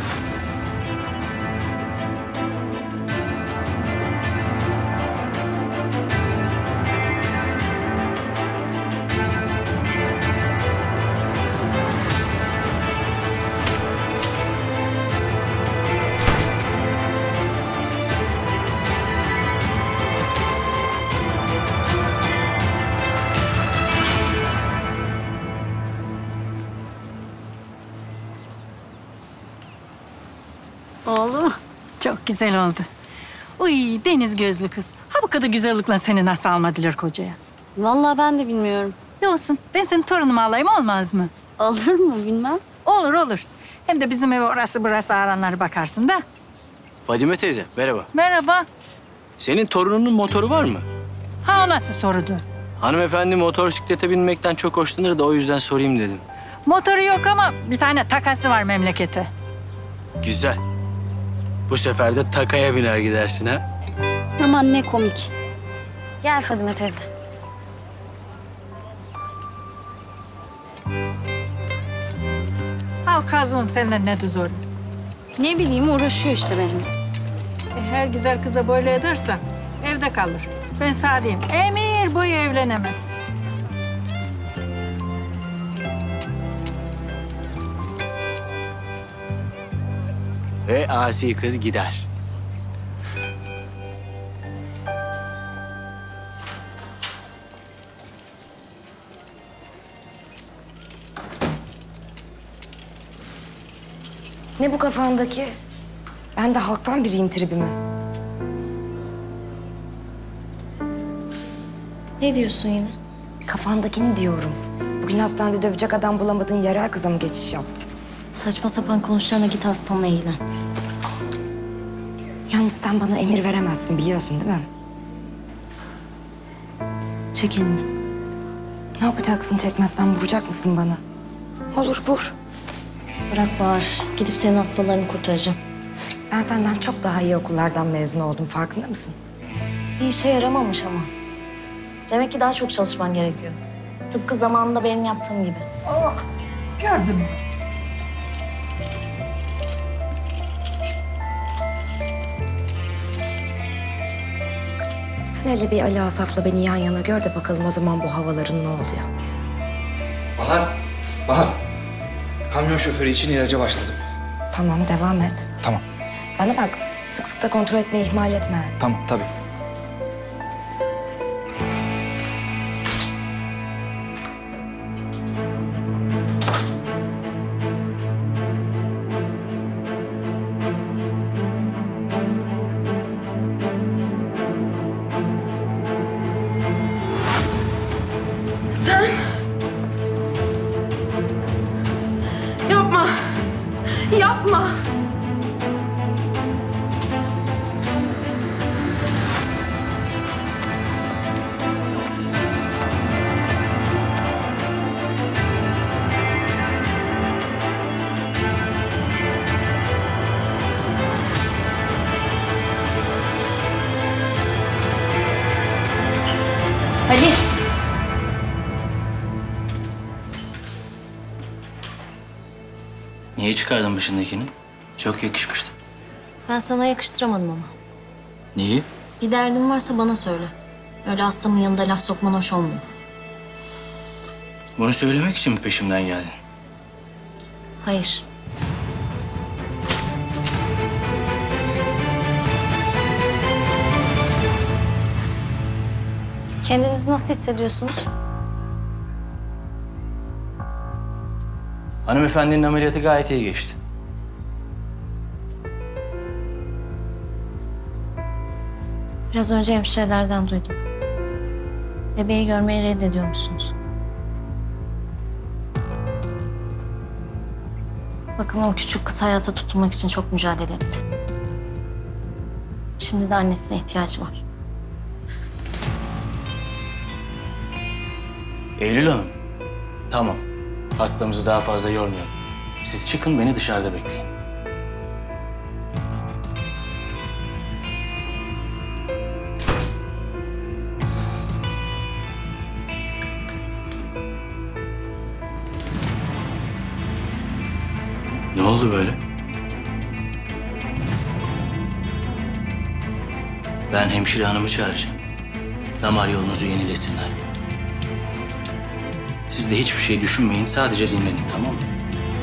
Oğlum çok güzel oldu. Uy deniz gözlü kız. Ha bu kadar güzellikle seni nasıl almadılar kocaya? Vallahi ben de bilmiyorum. Ne olsun ben senin torunumu alayım olmaz mı? Olur mu bilmem. Olur olur. Hem de bizim eve orası burası aranlara bakarsın da. Fadime teyze, merhaba. Merhaba. Senin torununun motoru var mı? Ha o nasıl sorudu? Hanımefendi motosiklete binmekten çok hoşlanır da o yüzden sorayım dedim. Motoru yok ama bir tane takası var memlekete. Güzel. Bu sefer de takaya biner gidersin ha. Aman ne komik. Gel Fadime teyze. Al kazın seninle ne zor. Ne bileyim uğraşıyor işte benimle. E, her güzel kıza böyle edersen evde kalır. Ben sana diyeyim, emir boyu evlenemez. Ve asi kız gider. Ne bu kafandaki? Ben de halktan biriyim tribimi. Ne diyorsun yine? Kafandakini diyorum. Bugün hastanede dövecek adam bulamadığın yerel kıza mı geçiş yaptın? Saçma sapan konuşacağına git hastanla ilgilen. Yalnız sen bana emir veremezsin biliyorsun değil mi? Çek elini. Ne yapacaksın çekmezsen vuracak mısın bana? Olur vur. Bırak Bahar. Gidip senin hastalarını kurtaracağım. Ben senden çok daha iyi okullardan mezun oldum farkında mısın? Bir işe yaramamış ama. Demek ki daha çok çalışman gerekiyor. Tıpkı zamanında benim yaptığım gibi. Oh, gördün mü? Sen hele bir Ali Asaf'la beni yan yana gör de bakalım o zaman bu havaların ne oluyor. Bahar, Bahar. Kamyon şoförü için ilaca başladım. Tamam devam et. Tamam. Bana bak sık sık da kontrol etmeyi ihmal etme. Tamam, tabii. Sen... Yapma. Yapma. Ali. Niye çıkardın başındakini? Çok yakışmıştı. Ben sana yakıştıramadım ama. Niye? Bir derdin varsa bana söyle. Öyle hastamın yanında laf sokman hoş olmuyor. Bunu söylemek için mi peşimden geldin? Hayır. Kendinizi nasıl hissediyorsunuz? Hanımefendinin ameliyatı gayet iyi geçti. Biraz önce hemşirelerden duydum. Bebeği görmeyi reddediyormuşsunuz. Bakın o küçük kız hayata tutunmak için çok mücadele etti. Şimdi de annesine ihtiyacı var. Eylül Hanım, tamam. Hastamızı daha fazla yormayalım. Siz çıkın, beni dışarıda bekleyin. Ne oldu böyle? Ben hemşire hanımı çağıracağım. Damar yolunuzu yenilesinler. Siz de hiçbir şey düşünmeyin, sadece dinlenin, tamam mı?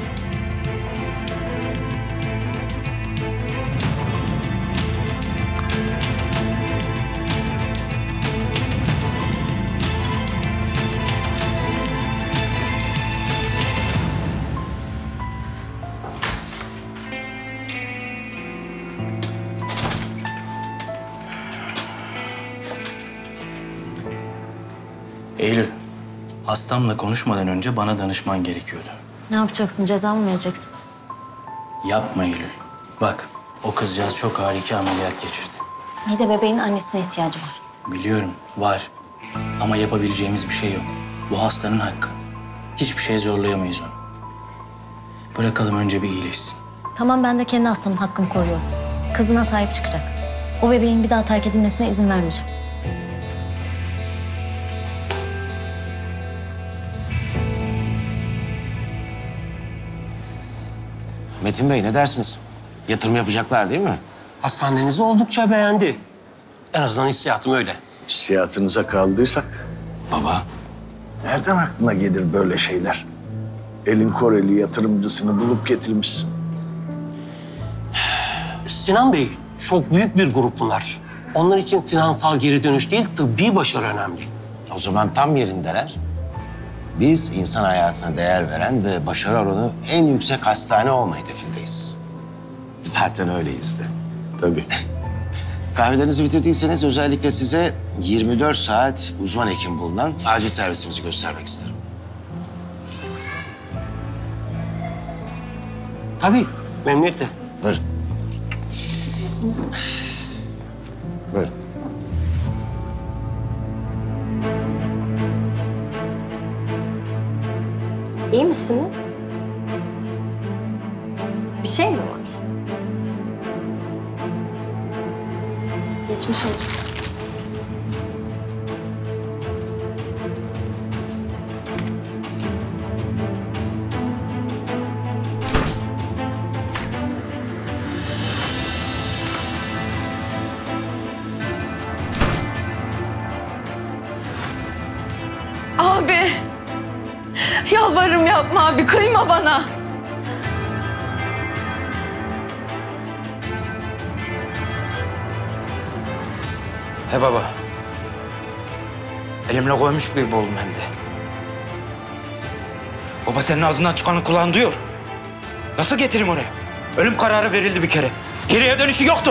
Eylül, hastamla konuşmadan önce bana danışman gerekiyordu. Ne yapacaksın? Ceza mı vereceksin? Yapma Eylül. Bak, o kızcağız çok ağır iki ameliyat geçirdi. Bir de bebeğin annesine ihtiyacı var. Biliyorum, var. Ama yapabileceğimiz bir şey yok. Bu hastanın hakkı. Hiçbir şey zorlayamayız onu. Bırakalım önce bir iyileşsin. Tamam, ben de kendi hastamın hakkını koruyorum. Kızına sahip çıkacak. O bebeğin bir daha terk edilmesine izin vermeyeceğim. Metin Bey ne dersiniz? Yatırım yapacaklar değil mi? Hastanenizi oldukça beğendi. En azından hissiyatım öyle. Hissiyatınıza kaldıysak. Baba. Nereden aklına gelir böyle şeyler? Elin Koreli yatırımcısını bulup getirmişsin. Sinan Bey, çok büyük bir grup bunlar. Onlar için finansal geri dönüş değil, tıbbi başarı önemli. O zaman tam yerindeler. Biz insan hayatına değer veren ve başarı oranı en yüksek hastane olma hedefindeyiz. Zaten öyleyiz de. Tabii. Kahvelerinizi bitirdiyseniz özellikle size yirmi dört saat uzman hekim bulunan acil servisimizi göstermek isterim. Tabii, memnuniyetle. Buyurun. Buyurun. İyi misiniz? Bir şey mi var? Geçmiş olsun. Abi. Yalvarırım yapma abi. Kıyma bana. He baba. Elimle koymuş gibi oldum hem de. Baba senin ağzından çıkanı kulağın duyuyor. Nasıl getireyim oraya? Ölüm kararı verildi bir kere. Geriye dönüşü yoktur.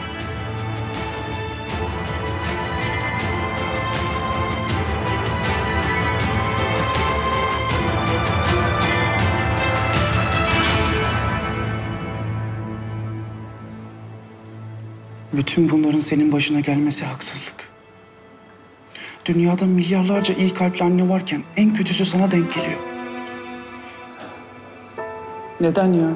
Bütün bunların senin başına gelmesi haksızlık. Dünyada milyarlarca iyi kalpli anne varken en kötüsü sana denk geliyor. Neden ya?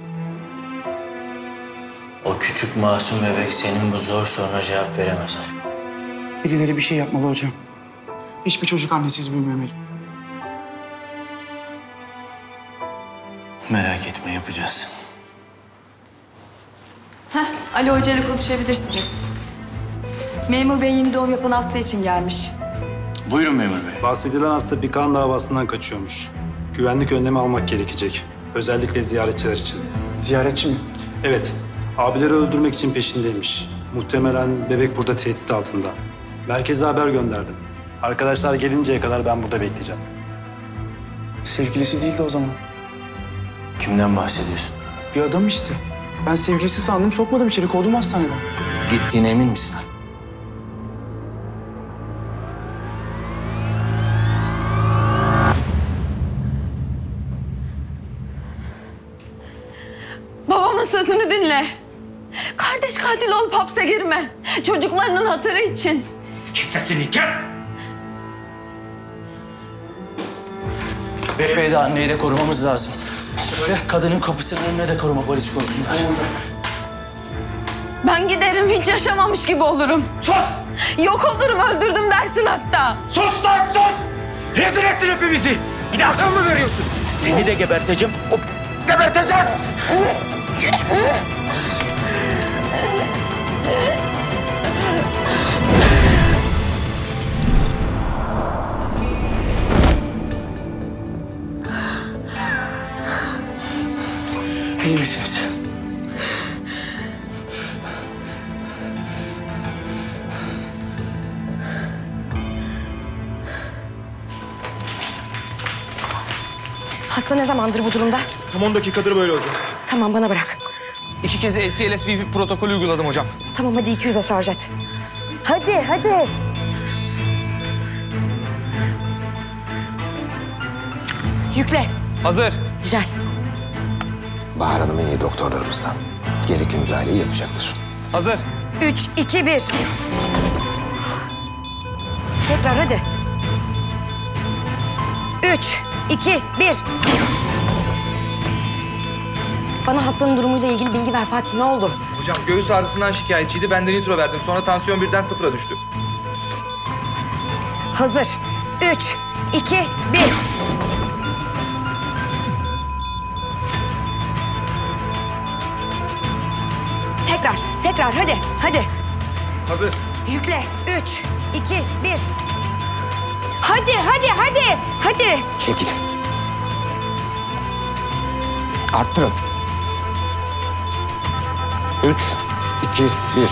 O küçük masum bebek senin bu zor soruna cevap veremez. Birileri bir şey yapmalı hocam. Hiçbir çocuk annesiz büyümemeli. Merak etme, yapacağız. Heh, Ali Hoca ile konuşabilirsiniz. Memur Bey yeni doğum yapan hasta için gelmiş. Buyurun memur bey. Bahsedilen hasta bir kan davasından kaçıyormuş. Güvenlik önlemi almak gerekecek. Özellikle ziyaretçiler için. Ziyaretçi mi? Evet. Abileri öldürmek için peşindeymiş. Muhtemelen bebek burada tehdit altında. Merkeze haber gönderdim. Arkadaşlar gelinceye kadar ben burada bekleyeceğim. Sevgilisi değildi o zaman. Kimden bahsediyorsun? Bir adam işte. Ben sevgilisi sandım, sokmadım içeri, kovdum hastaneden. Gittiğine emin misin? Babamın sözünü dinle. Kardeş katil olup hapse girme. Çocuklarının hatırı için. Kes sesini, kes! Bebeği de anneyi de korumamız lazım. Söyle kadının kapısının önüne de koruma polisi koysunlar. Ben giderim, hiç yaşamamış gibi olurum. Sus! Yok olurum, öldürdüm dersin hatta. Sus lan sus! Rezil ettin hepimizi! Bir de akıl mı veriyorsun? Seni de geberteceğim. Hop, geberteceğim! İyi misiniz? Hasta ne zamandır bu durumda? Tam on dakikadır böyle hocam. Tamam, bana bırak. İki kez A C L S V P protokolü uyguladım hocam. Tamam, hadi iki yüze şarj et. Hadi, hadi. Yükle. Hazır. Güzel. Bahar Hanım en iyi doktorlarımızdan. Gerekli müdahaleyi yapacaktır. Hazır. Üç, iki, bir. Tekrar hadi. Üç, iki, bir. Bana hastanın durumuyla ilgili bilgi ver Fatih, ne oldu? Hocam göğüs ağrısından şikayetçiydi. Ben de nitro verdim. Sonra tansiyon birden sıfıra düştü. Hazır. Üç, iki, bir. Tekrar, tekrar hadi, hadi. Hazır. Yükle. Üç, iki, bir. Hadi, hadi, hadi, hadi. Çekil. Arttırın. Üç, iki, bir.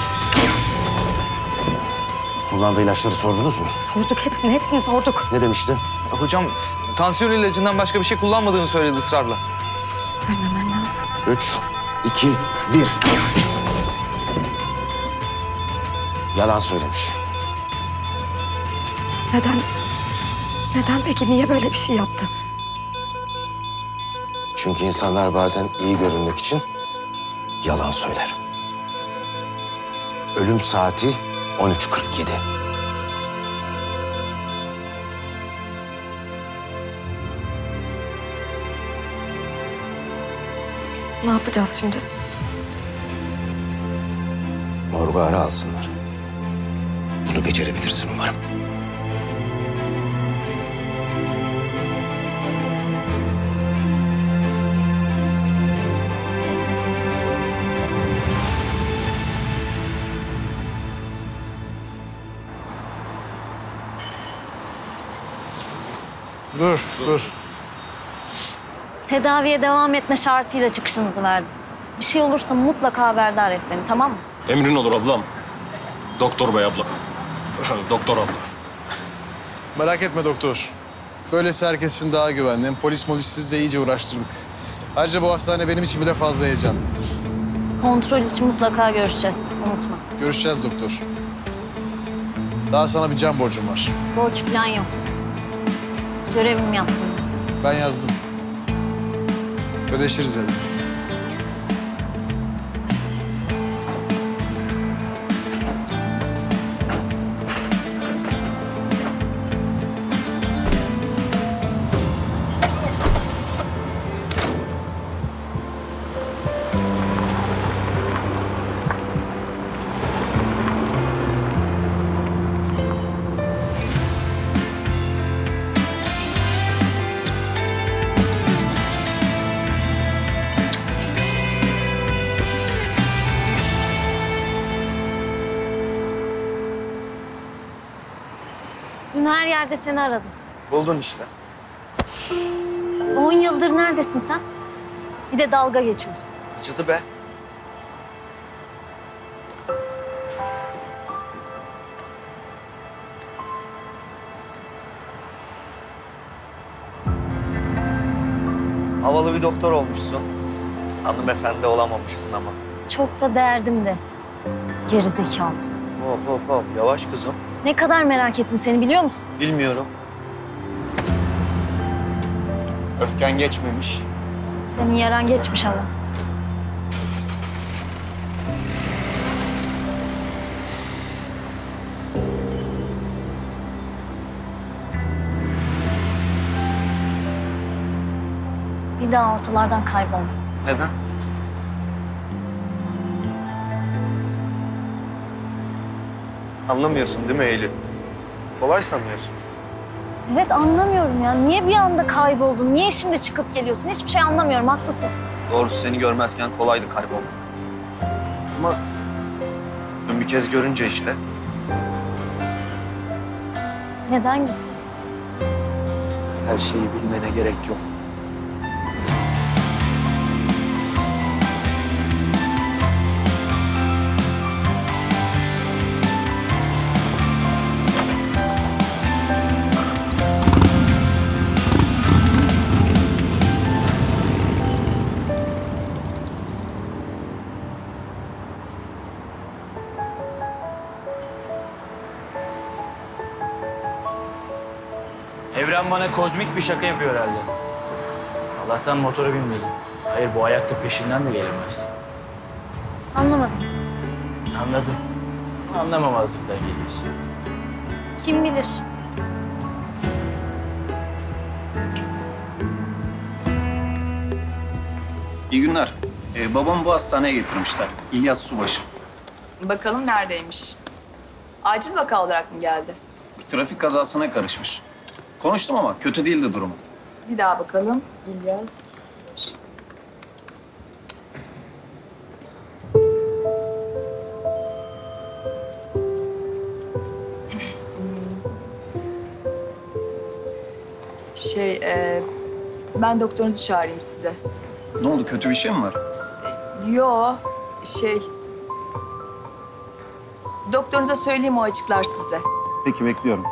Kullandığı ilaçları sordunuz mu? Sorduk hepsini, hepsini sorduk. Ne demişti? Hocam tansiyon ilacından başka bir şey kullanmadığını söyledi ısrarla. Vermemen lazım. Üç, iki, bir. Yalan söylemiş. Neden? Neden peki? Niye böyle bir şey yaptı? Çünkü insanlar bazen iyi görünmek için yalan söyler. Ölüm saati on üç kırk yedi. Ne yapacağız şimdi? Morgu ara alsınlar. Bunu becerebilirsin umarım. Dur, dur. Tedaviye devam etme şartıyla çıkışınızı verdim. Bir şey olursa mutlaka haberdar et beni, tamam mı? Emrin olur ablam. Doktor bey abla. Doktor abla. Merak etme doktor. Böylesi herkes için daha güvenli. Hem polis molis sizle iyice uğraştırdık. Ayrıca bu hastane benim için bile fazla heyecan. Kontrol için mutlaka görüşeceğiz, unutma. Görüşeceğiz doktor. Daha sana bir can borcum var. Borç falan yok. Görevimi yaptım. Ben yazdım. Ödeşiriz elbette. Dün her yerde seni aradım. Buldun işte. On yıldır neredesin sen? Bir de dalga geçiyorsun. Acıdı be. Havalı bir doktor olmuşsun. Hanımefendi olamamışsın ama. Çok da derdim de. Gerizekalı. Hop hop hop. Yavaş kızım. Ne kadar merak ettim seni biliyor musun? Bilmiyorum. Öfken geçmemiş. Senin yaran geçmiş ama. Bir daha ortalardan kaybolma. Neden? Anlamıyorsun değil mi Eylül? Kolay sanıyorsun. Evet anlamıyorum ya. Niye bir anda kayboldun? Niye şimdi çıkıp geliyorsun? Hiçbir şey anlamıyorum. Haklısın. Doğrusu seni görmezken kolaydı kaybolmak. Ama dün bir kez görünce işte. Neden gittin? Her şeyi bilmene gerek yok. Evren bana kozmik bir şaka yapıyor herhalde. Allah'tan motoru binmedim. Hayır, bu ayakla peşinden de gelemez. Anlamadım. Anladın. Anlamamazlıktan geliyorsun. Kim bilir? İyi günler. Ee, babamı bu hastaneye getirmişler. İlyas Subaşı. Bakalım neredeymiş? Acil vaka olarak mı geldi? Bir trafik kazasına karışmış. Konuştum ama kötü değildi durumu. Bir daha bakalım. İlyas. Şey, e, ben doktorunuzu çağırayım size. Ne oldu? Kötü bir şey mi var? Yo, şey... Doktorunuza söyleyeyim, o açıklar size. Peki, bekliyorum.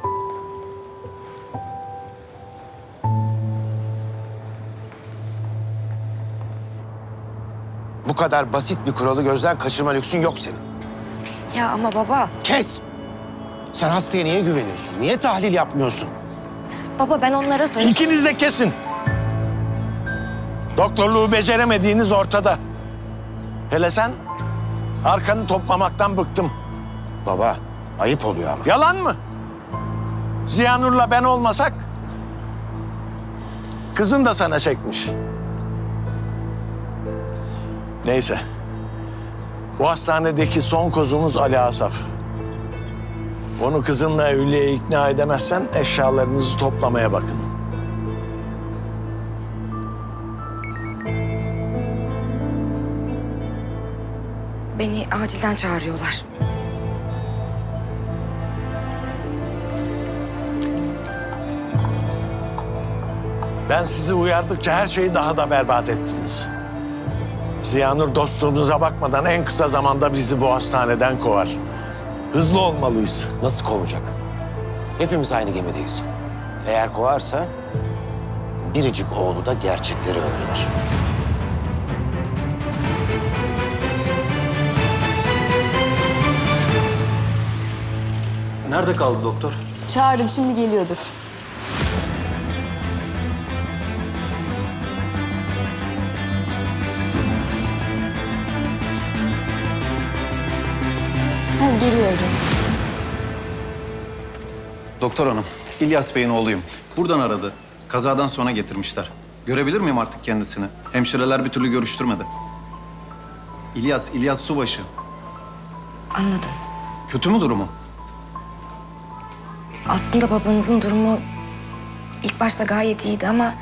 Bu kadar basit bir kuralı gözden kaçırma lüksün yok senin. Ya ama baba. Kes! Sen hastaya niye güveniyorsun? Niye tahlil yapmıyorsun? Baba ben onlara söyledim. İkiniz de kesin. Doktorluğu beceremediğiniz ortada. Hele sen arkanı toplamaktan bıktım. Baba, ayıp oluyor ama. Yalan mı? Ziyanur'la ben olmasak kızın da sana çekmiş. Neyse. Bu hastanedeki son kozumuz Ali Asaf. Onu kızınla evliliğe ikna edemezsen eşyalarınızı toplamaya bakın. Beni acilden çağırıyorlar. Ben sizi uyardıkça her şeyi daha da berbat ettiniz. Ziyanur dostluğunuza bakmadan en kısa zamanda bizi bu hastaneden kovar. Hızlı olmalıyız. Nasıl kovacak? Hepimiz aynı gemideyiz. Eğer kovarsa biricik oğlu da gerçekleri öğrenir. Nerede kaldı doktor? Çağırdım, şimdi geliyordur. Ha, geliyor hocamız. Doktor hanım, İlyas Bey'in oğluyum. Buradan aradı. Kazadan sonra getirmişler. Görebilir miyim artık kendisini? Hemşireler bir türlü görüştürmedi. İlyas, İlyas Subaşı. Anladım. Kötü mü durumu? Aslında babanızın durumu ilk başta gayet iyiydi ama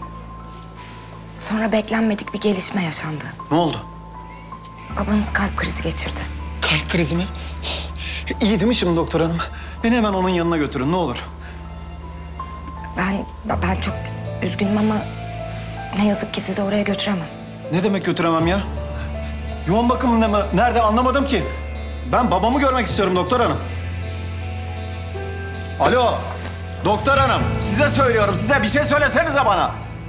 sonra beklenmedik bir gelişme yaşandı. Ne oldu? Babanız kalp krizi geçirdi. Kalp krizi mi? İyi değil mi şimdi doktor hanım? Beni hemen onun yanına götürün ne olur. Ben ben çok üzgünüm ama ne yazık ki sizi oraya götüremem. Ne demek götüremem ya? Yoğun bakım ne, nerede anlamadım ki. Ben babamı görmek istiyorum doktor hanım. Alo, doktor hanım. Size söylüyorum, size bir şey söylesenize bana.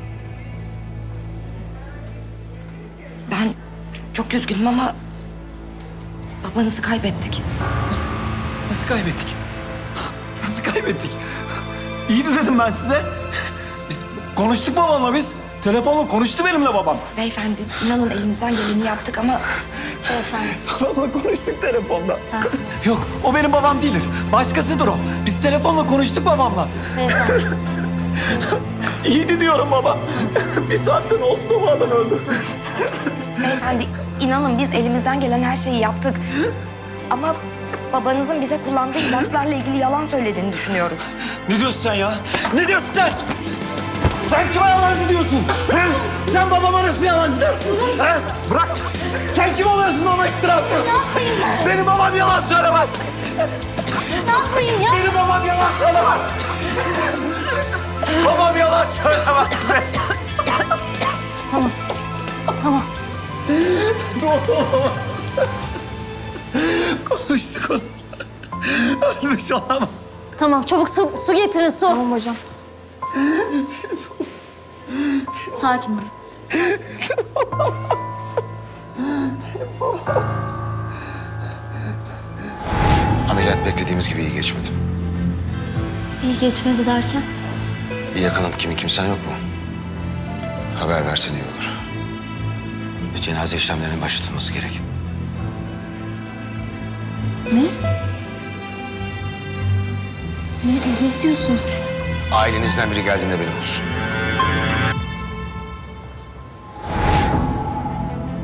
Ben çok üzgünüm ama babanızı kaybettik. Nasıl, nasıl kaybettik? Nasıl kaybettik? İyiydi dedim ben size. Biz konuştuk babamla biz. Telefonla konuştu benimle babam. Beyefendi inanın elimizden geleni yaptık ama... Beyefendi. Babamla konuştuk telefonda. Sen... Yok, o benim babam değildir. Başkasıdır o. Biz telefonla konuştuk babamla. Beyefendi. İyiydi diyorum baba. Bir saatten oldu da bu adam öldü. Beyefendi inanın biz elimizden gelen her şeyi yaptık. Ama babanızın bize kullandığı ilaçlarla ilgili yalan söylediğini düşünüyoruz. Ne diyorsun sen ya? Ne diyorsun sen? Sen kime yalancı diyorsun? He? Sen babama nasıl yalancı dersin? He? Bırak! Sen kim oluyorsun bana iftira atıyorsun? Benim babam yalan söylemez. Ne yapmayın ya? Benim babam yalan söylemez. Babam yalan söylemez. Tamam. Tamam. Olamaz. Konuştuk onunla. Ölmüş olamaz. Tamam çabuk su, su getirin su. Tamam hocam. Sakin ol. Ameliyat beklediğimiz gibi iyi geçmedi. İyi geçmedi derken? Bir yakınım kimin kimsen yok mu? Haber versen iyi olur. Cenaze işlemlerinin başlatılması gerek. Ne? Ne, ne diyorsunuz siz? Ailenizden biri geldiğinde beni bulsun.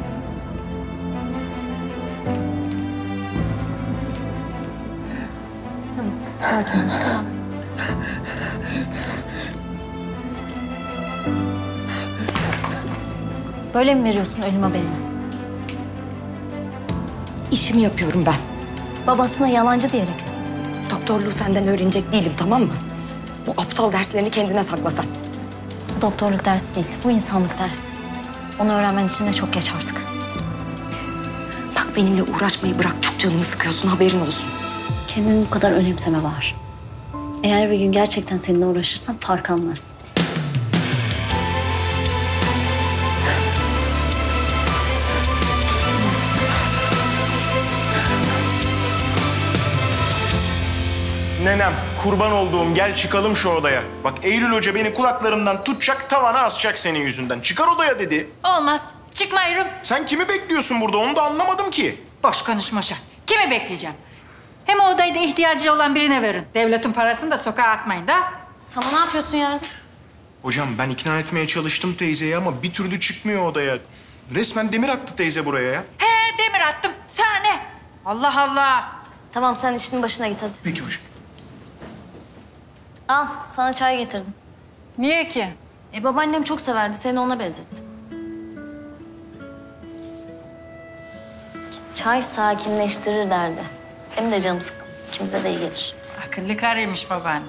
Sakin ol, tamam. Böyle mi veriyorsun ölüm haberini? İşimi yapıyorum ben. Babasına yalancı diyerek. Doktorluğu senden öğrenecek değilim, tamam mı? Bu aptal derslerini kendine sakla sen. Bu doktorluk dersi değil, bu insanlık dersi. Onu öğrenmen için de çok geç artık. Bak benimle uğraşmayı bırak, çok canımı sıkıyorsun, haberin olsun. Kendini bu kadar önemseme Bahar. Eğer bir gün gerçekten seninle uğraşırsam fark anlarsın. Nenem, kurban olduğum gel çıkalım şu odaya. Bak Eylül Hoca beni kulaklarımdan tutacak, tavana asacak senin yüzünden. Çıkar odaya dedi. Olmaz. Çıkmayırım. Sen kimi bekliyorsun burada? Onu da anlamadım ki. Boş konuşma Şah. Kimi bekleyeceğim? Hem o odayı da ihtiyacı olan birine verin. Devletin parasını da sokağa atmayın da. Sana ne yapıyorsun yardım? Hocam ben ikna etmeye çalıştım teyzeyi ama bir türlü çıkmıyor odaya. Resmen demir attı teyze buraya ya. He demir attım. Sana ne? Allah Allah. Tamam sen işinin başına git hadi. Peki hocam. Al sana çay getirdim. Niye ki? E babaannem çok severdi. Seni ona benzettim. Çay sakinleştirir derdi. Hem de canım sıkkın. İkimize de iyi gelir. Akıllı karıymış babaanne.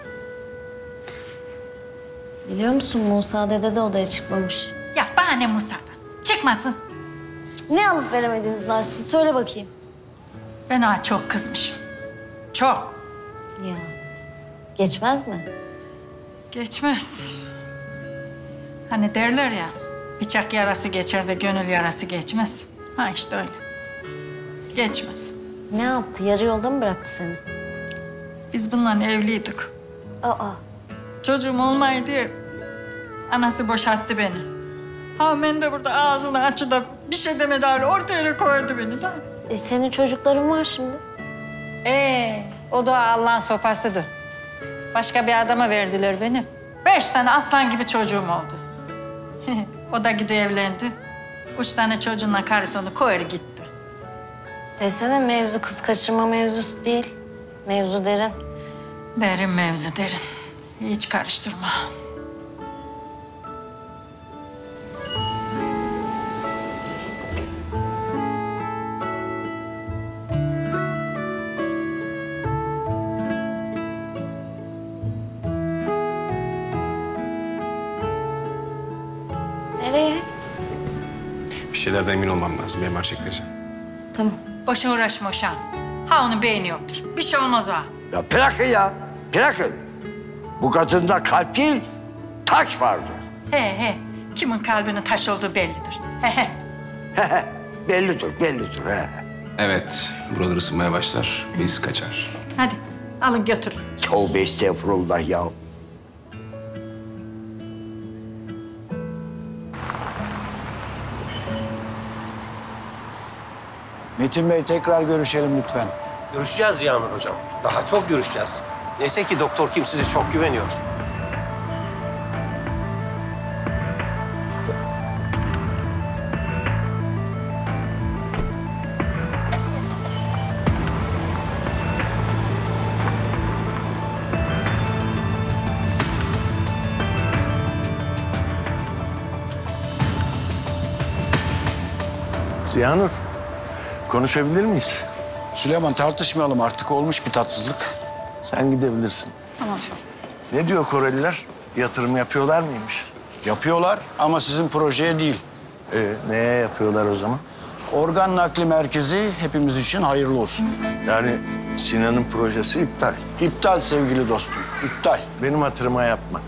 Biliyor musun Musa dede de odaya çıkmamış. Ya bana ne Musa'dan? Çıkmasın. Ne alıp veremediğiniz var siz? Söyle bakayım. Ben ona çok kızmışım. Çok. Ya geçmez mi? Geçmez. Hani derler ya, bıçak yarası geçer de gönül yarası geçmez. Ha işte öyle. Geçmez. Ne yaptı? Yarı yolda mı bıraktı seni? Biz bununla evliydik. Aa. Çocuğum olmaydı. Anası boşalttı beni. Ha ben de burada ağzını açı da bir şey demedi hali ortaya koydu beni de. E senin çocukların var şimdi. Ee, o da Allah'ın sopasıdır. Başka bir adama verdiler beni. Beş tane aslan gibi çocuğum oldu. O da gidiyor evlendi. Üç tane çocuğunla karısı onu koyar gitti. Desene mevzu kız kaçırma mevzusu değil. Mevzu derin. Derin mevzu derin. Hiç karıştırma. Nereye? Bir şeylerden emin olmam lazım. M R çektireceğim. Tamam. Boşa uğraşma Uşan. Ha onun beyni yoktur. Bir şey olmaz ha. Ya bırakın ya, bırakın. Bu kadında kalp değil, taş vardır. He he. Kimin kalbinin taş olduğu bellidir. He he. He he, bellidir, bellidir. He. Evet, buralar ısınmaya başlar. Biz kaçar. Hadi alın götürün. Tövbe estağfurullah ya. Metin Bey tekrar görüşelim lütfen. Görüşeceğiz Ziyanur Hocam. Daha çok görüşeceğiz. Neyse ki Doktor Kim size çok güveniyor. Ziyanur, konuşabilir miyiz? Süleyman tartışmayalım artık olmuş bir tatsızlık. Sen gidebilirsin. Tamam. Ne diyor Koreliler? Yatırım yapıyorlar mıymış? Yapıyorlar ama sizin projeye değil. Ee, neye yapıyorlar o zaman? Organ nakli merkezi hepimiz için hayırlı olsun. Yani Sinan'ın projesi iptal. İptal sevgili dostum, iptal. Benim hatırıma yapma.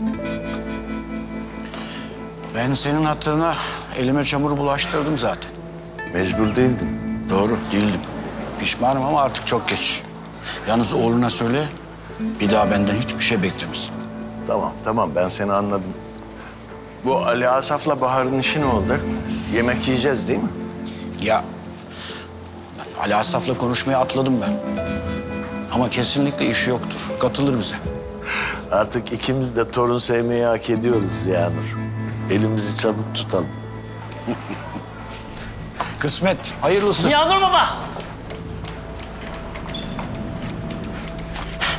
Ben senin hatırına elime çamur bulaştırdım zaten. Mecbur değildim. Doğru, değildim. Pişmanım ama artık çok geç. Yalnız oğluna söyle, bir daha benden hiçbir şey beklemesin. Tamam, tamam. Ben seni anladım. Bu Ali Asaf'la Bahar'ın işi ne oldu? Yemek yiyeceğiz değil mi? Ya, Ali Asaf'la konuşmaya atladım ben. Ama kesinlikle işi yoktur. Katılır bize. Artık ikimiz de torun sevmeyi hak ediyoruz Ziyanur. Elimizi çabuk tutalım. Kısmet, hayırlısı. Ziyanur baba!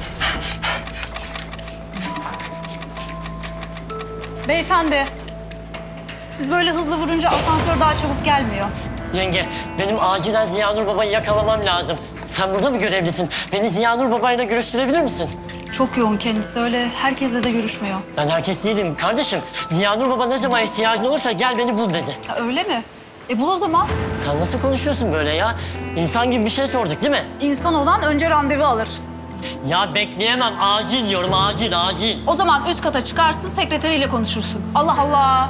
Beyefendi, siz böyle hızlı vurunca asansör daha çabuk gelmiyor. Yenge, benim acilen Ziyanur Baba'yı yakalamam lazım. Sen burada mı görevlisin? Beni Ziyanur Baba'yla görüştürebilir misin? Çok yoğun kendisi, öyle herkesle de görüşmüyor. Ben herkes değilim kardeşim. Ziyanur Baba ne zaman ihtiyacın olursa gel beni bul dedi. Ha, öyle mi? E bul o zaman. Sen nasıl konuşuyorsun böyle ya? İnsan gibi bir şey sorduk değil mi? İnsan olan önce randevu alır. Ya bekleyemem, acil diyorum, acil, acil. O zaman üst kata çıkarsın, sekreteriyle konuşursun. Allah Allah.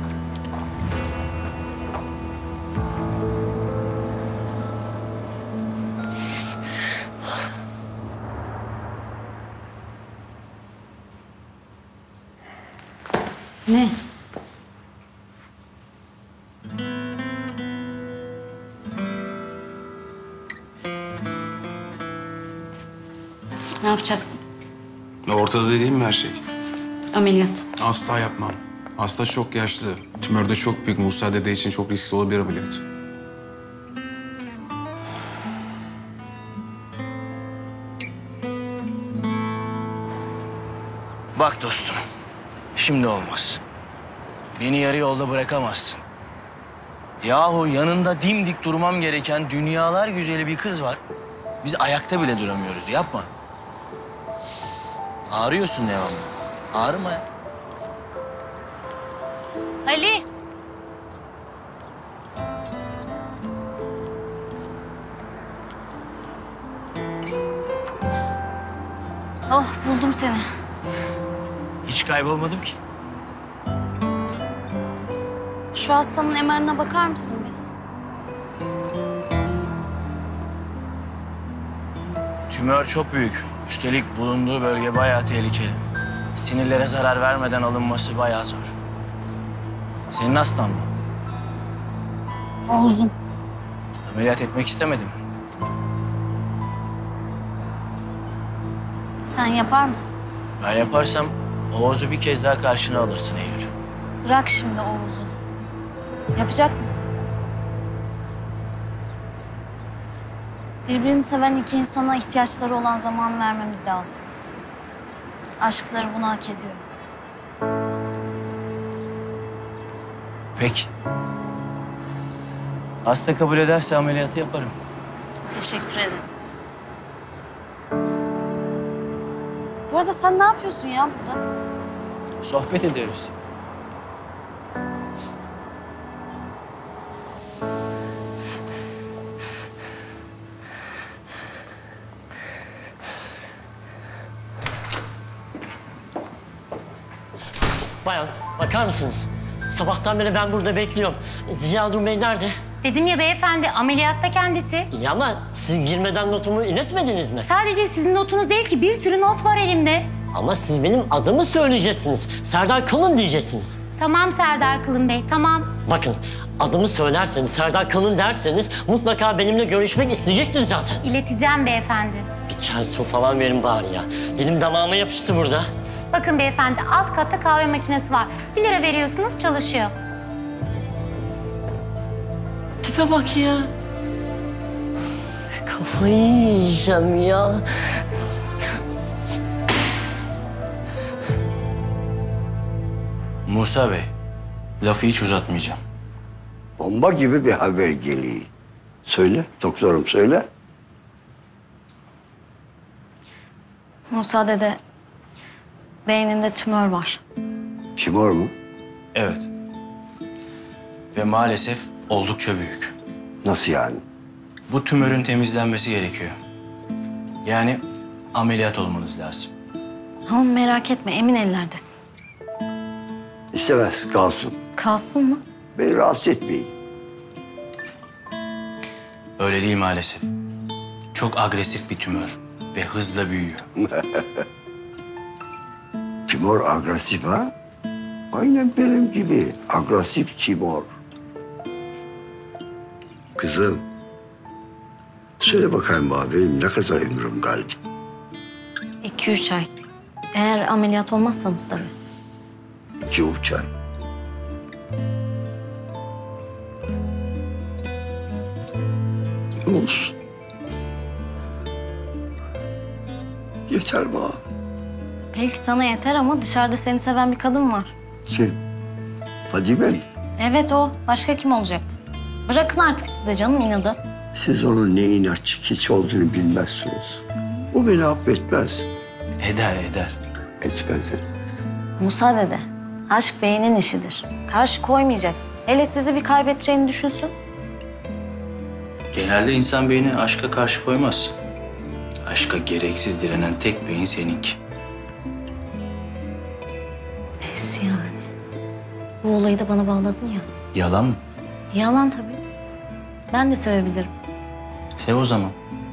Ne? Ne yapacaksın? Ortada değil mi her şey? Ameliyat. Asla yapmam. Hasta çok yaşlı. Tümör de çok büyük. Musa dede için çok riskli olabilir ameliyat. Bak dostum, şimdi olmaz. Beni yarı yolda bırakamazsın. Yahu yanında dimdik durmam gereken dünyalar güzeli bir kız var. Biz ayakta bile duramıyoruz, yapma. Ağrıyorsun devamlı. Ağrıma ya. Ali! Oh, buldum seni. Hiç kaybolmadım ki. Şu hastanın M R'ına bakar mısın bir? Tümör çok büyük. Üstelik bulunduğu bölge bayağı tehlikeli. Sinirlere zarar vermeden alınması bayağı zor. Senin hastan mı? Oğuz'um. Ameliyat etmek istemedim. Sen yapar mısın? Ben yaparsam Oğuz'u bir kez daha karşına alırsın Eylül. Bırak şimdi Oğuz'u. Yapacak mısın? Birbirini seven iki insana ihtiyaçları olan zaman vermemiz lazım. Aşkları bunu hak ediyor. Peki. Hasta kabul ederse ameliyatı yaparım. Teşekkür ederim. Bu arada sen ne yapıyorsun ya burada? Sohbet ediyoruz. Bayan, bakar mısınız? Sabahtan beri ben burada bekliyorum. Ziyanur Bey nerede? Dedim ya beyefendi, ameliyatta kendisi. Ya ama siz girmeden notumu iletmediniz mi? Sadece sizin notunuz değil ki, bir sürü not var elimde. Ama siz benim adımı söyleyeceksiniz. Serdar Kalın diyeceksiniz. Tamam Serdar Kılın Bey, tamam. Bakın, adımı söylerseniz, Serdar Kalın derseniz mutlaka benimle görüşmek isteyecektir zaten. İleteceğim beyefendi. Bir çay su falan verin bari ya. Dilim damağıma yapıştı burada. Bakın beyefendi, alt katta kahve makinesi var. Bir lira veriyorsunuz, çalışıyor. Tipe bak ya. Kafayı yiyeceğim ya. Musa Bey, lafı hiç uzatmayacağım. Bomba gibi bir haber geliyor. Söyle, doktorum söyle. Musa dede, beyninde tümör var. Tümör mu? Evet. Ve maalesef oldukça büyük. Nasıl yani? Bu tümörün temizlenmesi gerekiyor. Yani ameliyat olmanız lazım. Ama merak etme, emin ellerdesin. İstemez, kalsın. Kalsın mı? Beni rahatsız etmeyin. Öyle değil maalesef. Çok agresif bir tümör ve hızla büyüyor. Tümör agresif ha? Aynen benim gibi. Agresif tümör. Kızım, söyle bakayım bana benim ne kadar ömrüm kaldı? İki üç ay. Eğer ameliyat olmazsanız tabii. İki üç ay. Olsun. Yeter bana. Belki sana yeter ama dışarıda seni seven bir kadın var. Kim? Fadime mi? Evet o. Başka kim olacak? Bırakın artık siz de canım inadı. Siz onun ne inatçı hiç olduğunu bilmezsiniz. O beni affetmez. Eder, eder. Etmez, etmez. Musa dede, aşk beynin işidir. Karşı koymayacak. Hele sizi bir kaybedeceğini düşünsün. Genelde insan beyni aşka karşı koymaz. Aşka gereksiz direnen tek beyin seninki. Pes yani. Bu olayı da bana bağladın ya. Yalan mı? Yalan tabii. Ben de sevebilirim. Sev o zaman.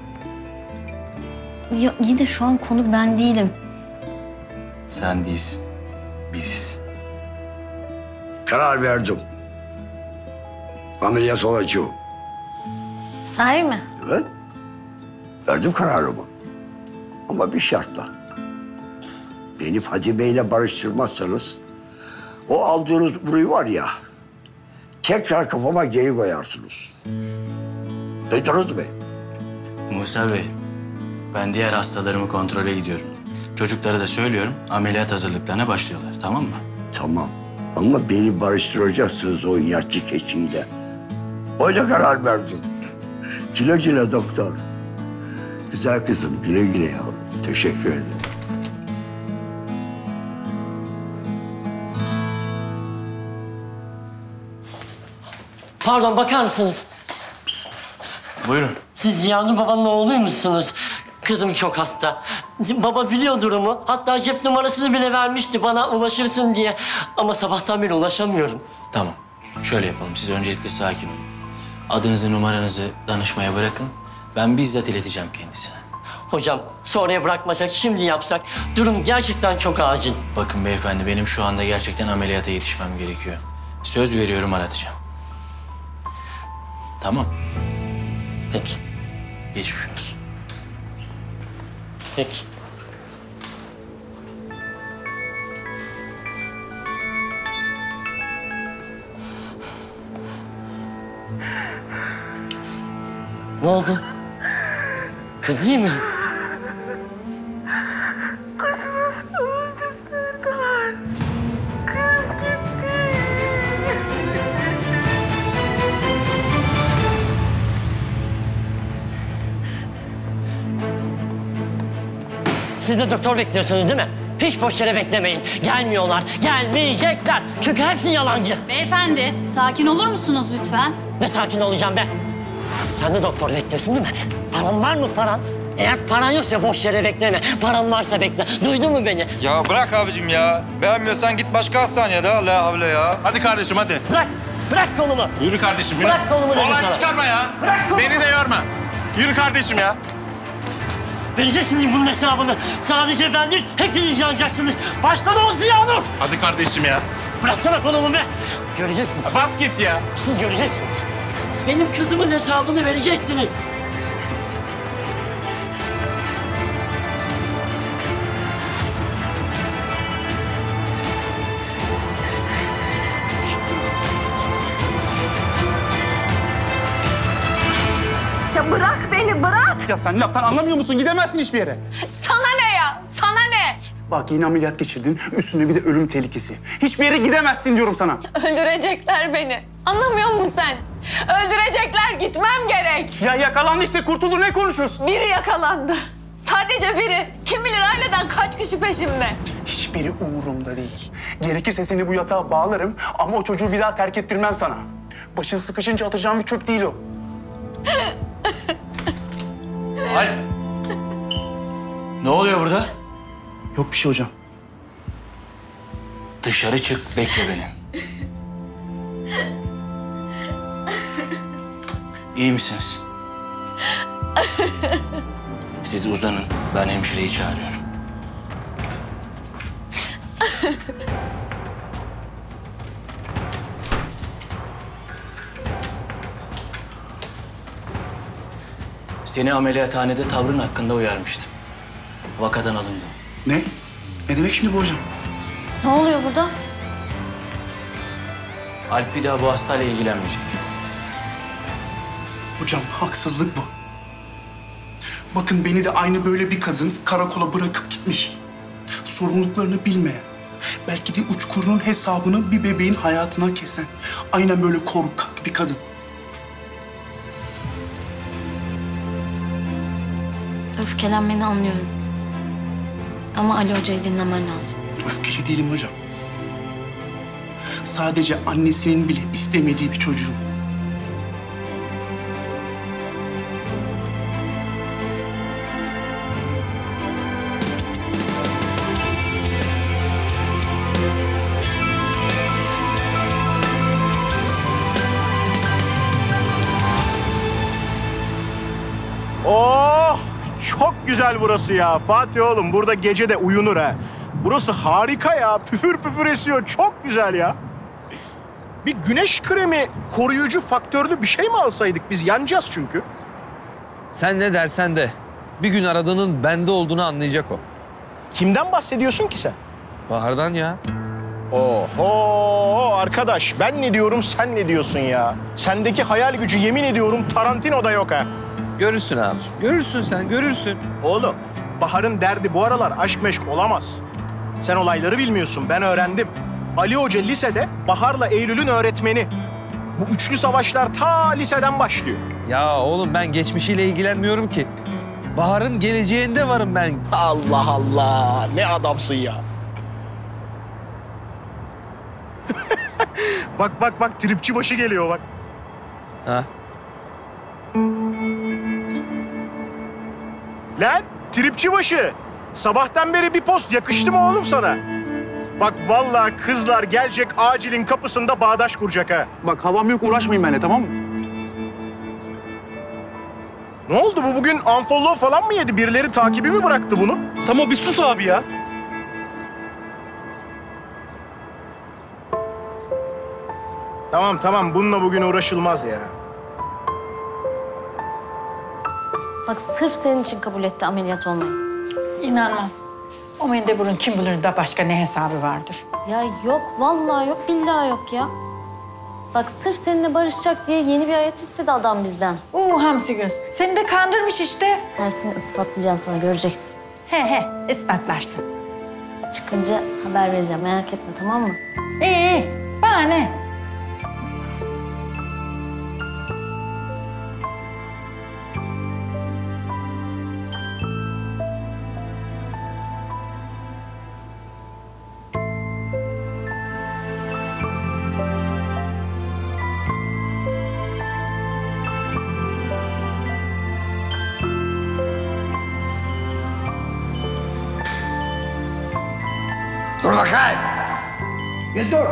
Ya iyi de şu an konu ben değilim. Sen değilsin. Biziz. Karar verdim. Ameliyat olacağım. Sahi mi? Evet. Verdim kararımı. Ama bir şartla. Beni Fadime ile barıştırmazsanız o aldığınız burayı var ya tekrar kafama geri koyarsınız. Duydunuz mu? Musa Bey, ben diğer hastalarımı kontrole gidiyorum. Çocuklara da söylüyorum, ameliyat hazırlıklarına başlıyorlar, tamam mı? Tamam. Ama beni barıştıracaksınız o inatçı keçiyle. Öyle karar verdim. Güle güle doktor. Güzel kızım, güle güle yavrum. Teşekkür ederim. Pardon, bakar mısınız? Buyurun. Siz Ziyanur babanın oğluymuşsunuz. Kızım çok hasta. Baba biliyor durumu. Hatta cep numarasını bile vermişti bana ulaşırsın diye. Ama sabahtan beri ulaşamıyorum. Tamam, şöyle yapalım. Siz öncelikle sakin olun. Adınızı, numaranızı danışmaya bırakın. Ben bizzat ileteceğim kendisine. Hocam, sonraya bırakmasak, şimdi yapsak. Durum gerçekten çok acil. Bakın beyefendi, benim şu anda gerçekten ameliyata yetişmem gerekiyor. Söz veriyorum, aratacağım. Tamam. Peki. Geçmiş olsun. Peki. Ne oldu? Kız iyi mi? Siz de doktor bekliyorsunuz değil mi? Hiç boş yere beklemeyin. Gelmiyorlar, gelmeyecekler. Çünkü hepsi yalancı. Beyefendi, sakin olur musunuz lütfen? Ne sakin olacağım be? Sen de doktor bekliyorsun değil mi? Paran var mı paran? Eğer paran yoksa boş yere bekleme. Paran varsa bekle. Duydun mu beni? Ya bırak abicim ya. Beğenmiyorsan git başka hastaneye de Allah havle ya. Hadi kardeşim hadi. Bırak, bırak kolumu. Yürü kardeşim yürü. Bırak kolumu dedim Olay sana. çıkarma ya. Bırak kolumu. Beni de yorma. Yürü kardeşim ya. Vereceksiniz bunun hesabını. Sadece ben değil, hepiniz yanacaksınız. Başta da o Ziyanur. Hadi kardeşim ya. Bıraksana kolumu be. Göreceksiniz. Bas git ya. Siz göreceksiniz. Benim kızımın hesabını vereceksiniz. Ya bırak beni, bırak! Ya sen laftan anlamıyor musun? Gidemezsin hiçbir yere. Sana ne ya? Sana ne? Bak yine ameliyat geçirdin. Üstüne bir de ölüm tehlikesi. Hiçbir yere gidemezsin diyorum sana. Öldürecekler beni. Anlamıyor musun sen? Öldürecekler, gitmem gerek. Ya yakalandı işte, kurtuldu. Ne konuşuyorsun? Biri yakalandı. Sadece biri. Kim bilir aileden kaç kişi peşimde. Hiçbiri umurumda değil. Gerekirse seni bu yatağa bağlarım ama o çocuğu bir daha terk ettirmem sana. Başın sıkışınca atacağım bir çöp değil o. Alp. Ne oluyor burada? Yok bir şey hocam. Dışarı çık, bekle beni. İyi misiniz? Siz uzanın, ben hemşireyi çağırıyorum. Seni ameliyathanede tavrın hakkında uyarmıştım. Vakadan alındın. Ne? Ne demek şimdi bu hocam? Ne oluyor burada? Alp bir daha bu hastayla ilgilenmeyecek. Hocam haksızlık bu. Bakın beni de aynı böyle bir kadın karakola bırakıp gitmiş. Sorumluluklarını bilmeyen, Belki de uçkurunun hesabını bir bebeğin hayatına kesen. Aynen böyle korkak bir kadın. Öfkelenmeni anlıyorum. Ama Ali Hoca'yı dinlemen lazım. Öfkeli değilim hocam. Sadece annesinin bile istemediği bir çocuğum. Oh! Çok güzel burası ya. Fatih oğlum burada gece de uyunur ha. Burası harika ya. Püfür püfür esiyor. Çok güzel ya. Bir güneş kremi koruyucu faktörlü bir şey mi alsaydık? Biz yanacağız çünkü. Sen ne dersen de bir gün aradığının bende olduğunu anlayacak o. Kimden bahsediyorsun ki sen? Bahar'dan ya. Oho arkadaş ben ne diyorum sen ne diyorsun ya? Sendeki hayal gücü yemin ediyorum Tarantino'da yok ha. Görürsün abiciğim. Görürsün sen, görürsün. Oğlum, Bahar'ın derdi bu aralar aşk meşk olamaz. Sen olayları bilmiyorsun, ben öğrendim. Ali Hoca lisede Bahar'la Eylül'ün öğretmeni. Bu üçlü savaşlar ta liseden başlıyor. Ya oğlum ben geçmişiyle ilgilenmiyorum ki. Bahar'ın geleceğinde varım ben. Allah Allah, ne adamsın ya. Bak bak bak, tripçi başı geliyor bak. Ha? Lan tripçi başı. Sabahtan beri bir post yakıştı mı oğlum sana? Bak vallahi kızlar gelecek acilin kapısında bağdaş kuracak ha. Bak havam yok uğraşmayın benimle tamam mı? Ne oldu bu bugün unfollow falan mı yedi? Birileri takibi mi bıraktı bunu? Samo bir sus abi ya. Tamam tamam bununla bugün uğraşılmaz ya. Bak sırf senin için kabul etti ameliyat olmayı. İnanmam. O mendeburun kim bilir de başka ne hesabı vardır. Ya yok vallahi yok billahi yok ya. Bak sırf seninle barışacak diye yeni bir hayat istedi adam bizden. Oo hamsi göz. Seni de kandırmış işte. Dersini ispatlayacağım sana göreceksin. He he ispatlarsın. Çıkınca haber vereceğim merak etme tamam mı? İyi iyi bana ne? Dur bakayım. Bir dur.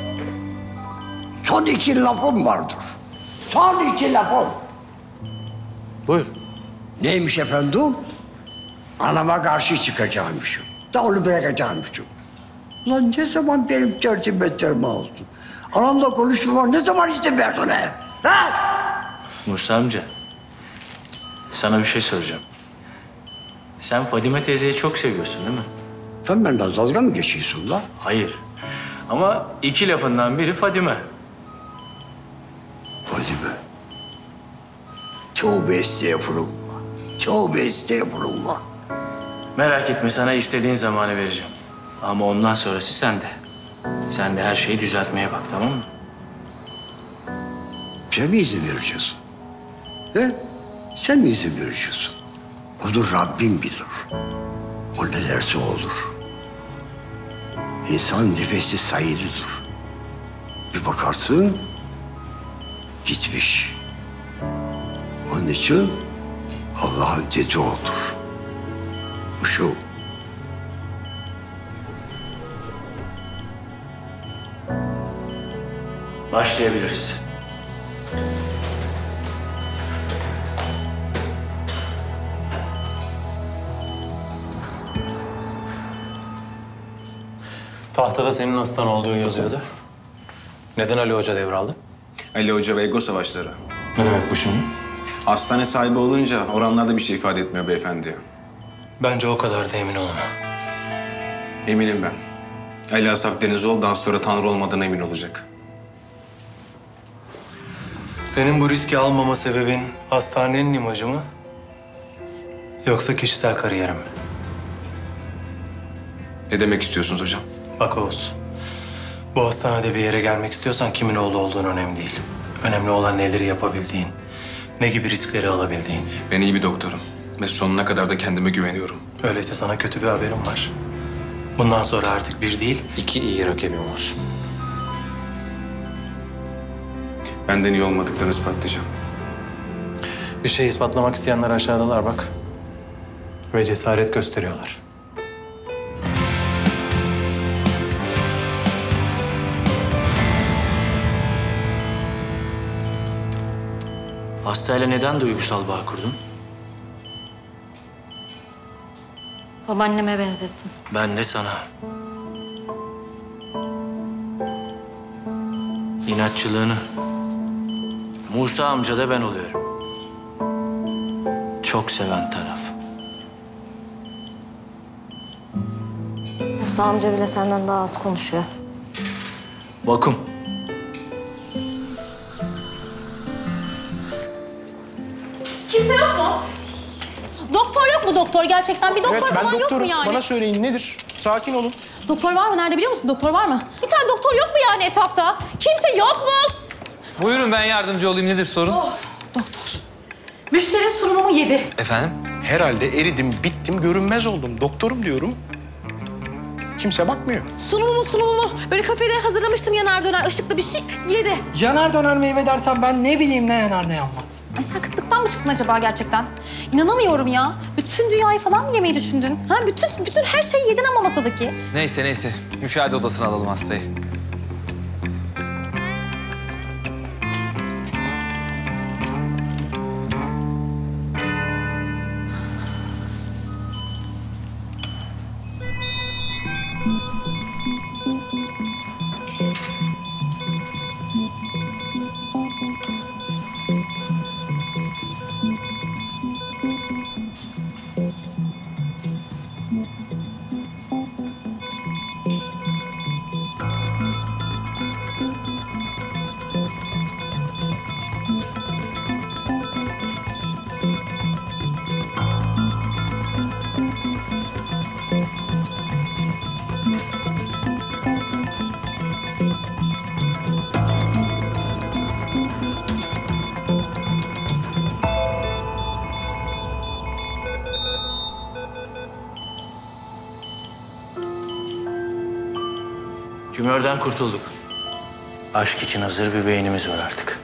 Son iki lafım vardır. Son iki lafım. Buyur. Neymiş efendim? Anama karşı çıkacağımışım. Da onu bırakacağımışım. Ulan ne zaman benim tercih metlerimi aldın? Anamla konuşmama ne zaman izin verdin he? Ha? Musa amca, sana bir şey soracağım. Sen Fadime teyzeyi çok seviyorsun değil mi? Sen benden dalga mı geçiyorsun lan? Hayır. Ama iki lafından biri Fadime. Fadime. Tövbe estağfurullah. Tövbe estağfurullah. Merak etme sana istediğin zamanı vereceğim. Ama ondan sonrası sende. Sen de her şeyi düzeltmeye bak tamam mı? Sen mi izin vereceksin? He? Sen mi izin vereceksin? Onu Rabbim bilir. O ne derse olur. İnsan nefesi sayılıdır. Bir bakarsın, gitmiş. Onun için Allah'ın dediği olur. Bu şu. Başlayabiliriz. Tahtada senin hastan olduğu yazıyordu. Neden Ali Hoca devraldı? Ali Hoca ve ego savaşları. Ne demek bu şimdi? Hastane sahibi olunca oranlarda bir şey ifade etmiyor beyefendi. Bence o kadar da emin olma. Eminim ben. Ali Asaf Denizoglu daha sonra Tanrı olmadığına emin olacak. Senin bu riski almama sebebin hastanenin imajı mı? Yoksa kişisel kariyerim mi? Ne demek istiyorsunuz hocam? Bak Oğuz, bu hastanede bir yere gelmek istiyorsan kimin oğlu olduğun önemli değil. Önemli olan neleri yapabildiğin, ne gibi riskleri alabildiğin. Ben iyi bir doktorum ve sonuna kadar da kendime güveniyorum. Öyleyse sana kötü bir haberim var. Bundan sonra artık bir değil, iki iyi rakibim var. Benden iyi olmadıklarını ispatlayacağım. Bir şey ispatlamak isteyenler aşağıdalar bak. Ve cesaret gösteriyorlar. Hastayla neden duygusal bağ kurdun? Babaanneme benzettim. Ben de sana. İnatçılığını. Musa amca da ben oluyorum. Çok seven taraf. Musa amca bile senden daha az konuşuyor. Vakum. Kimse yok mu? Doktor yok mu doktor gerçekten? Bir doktor Evet, ben falan yok doktorum. mu yani? Bana söyleyin nedir? Sakin olun. Doktor var mı? Nerede biliyor musun? Doktor var mı? Bir tane doktor yok mu yani etrafta? Kimse yok mu? Buyurun ben yardımcı olayım. Nedir sorun? Oh, doktor. Müşteri sunumumu yedi. Efendim? Herhalde eridim, bittim, görünmez oldum. Doktorum diyorum. Kimse bakmıyor. Sunumumu sunumumu böyle kafede hazırlamıştım yanar döner ışıklı bir şey yedi. Yanar döner meyve dersen ben ne bileyim ne yanar ne yanmaz. Ay sen kıtlıktan mı çıktın acaba gerçekten? İnanamıyorum ya. Bütün dünyayı falan mı yemeyi düşündün? Ha bütün bütün her şeyi yedin ama masadaki. Neyse neyse. Müşahede odasına alalım hastayı. Tümörden kurtulduk. Aşk için hazır bir beynimiz var artık.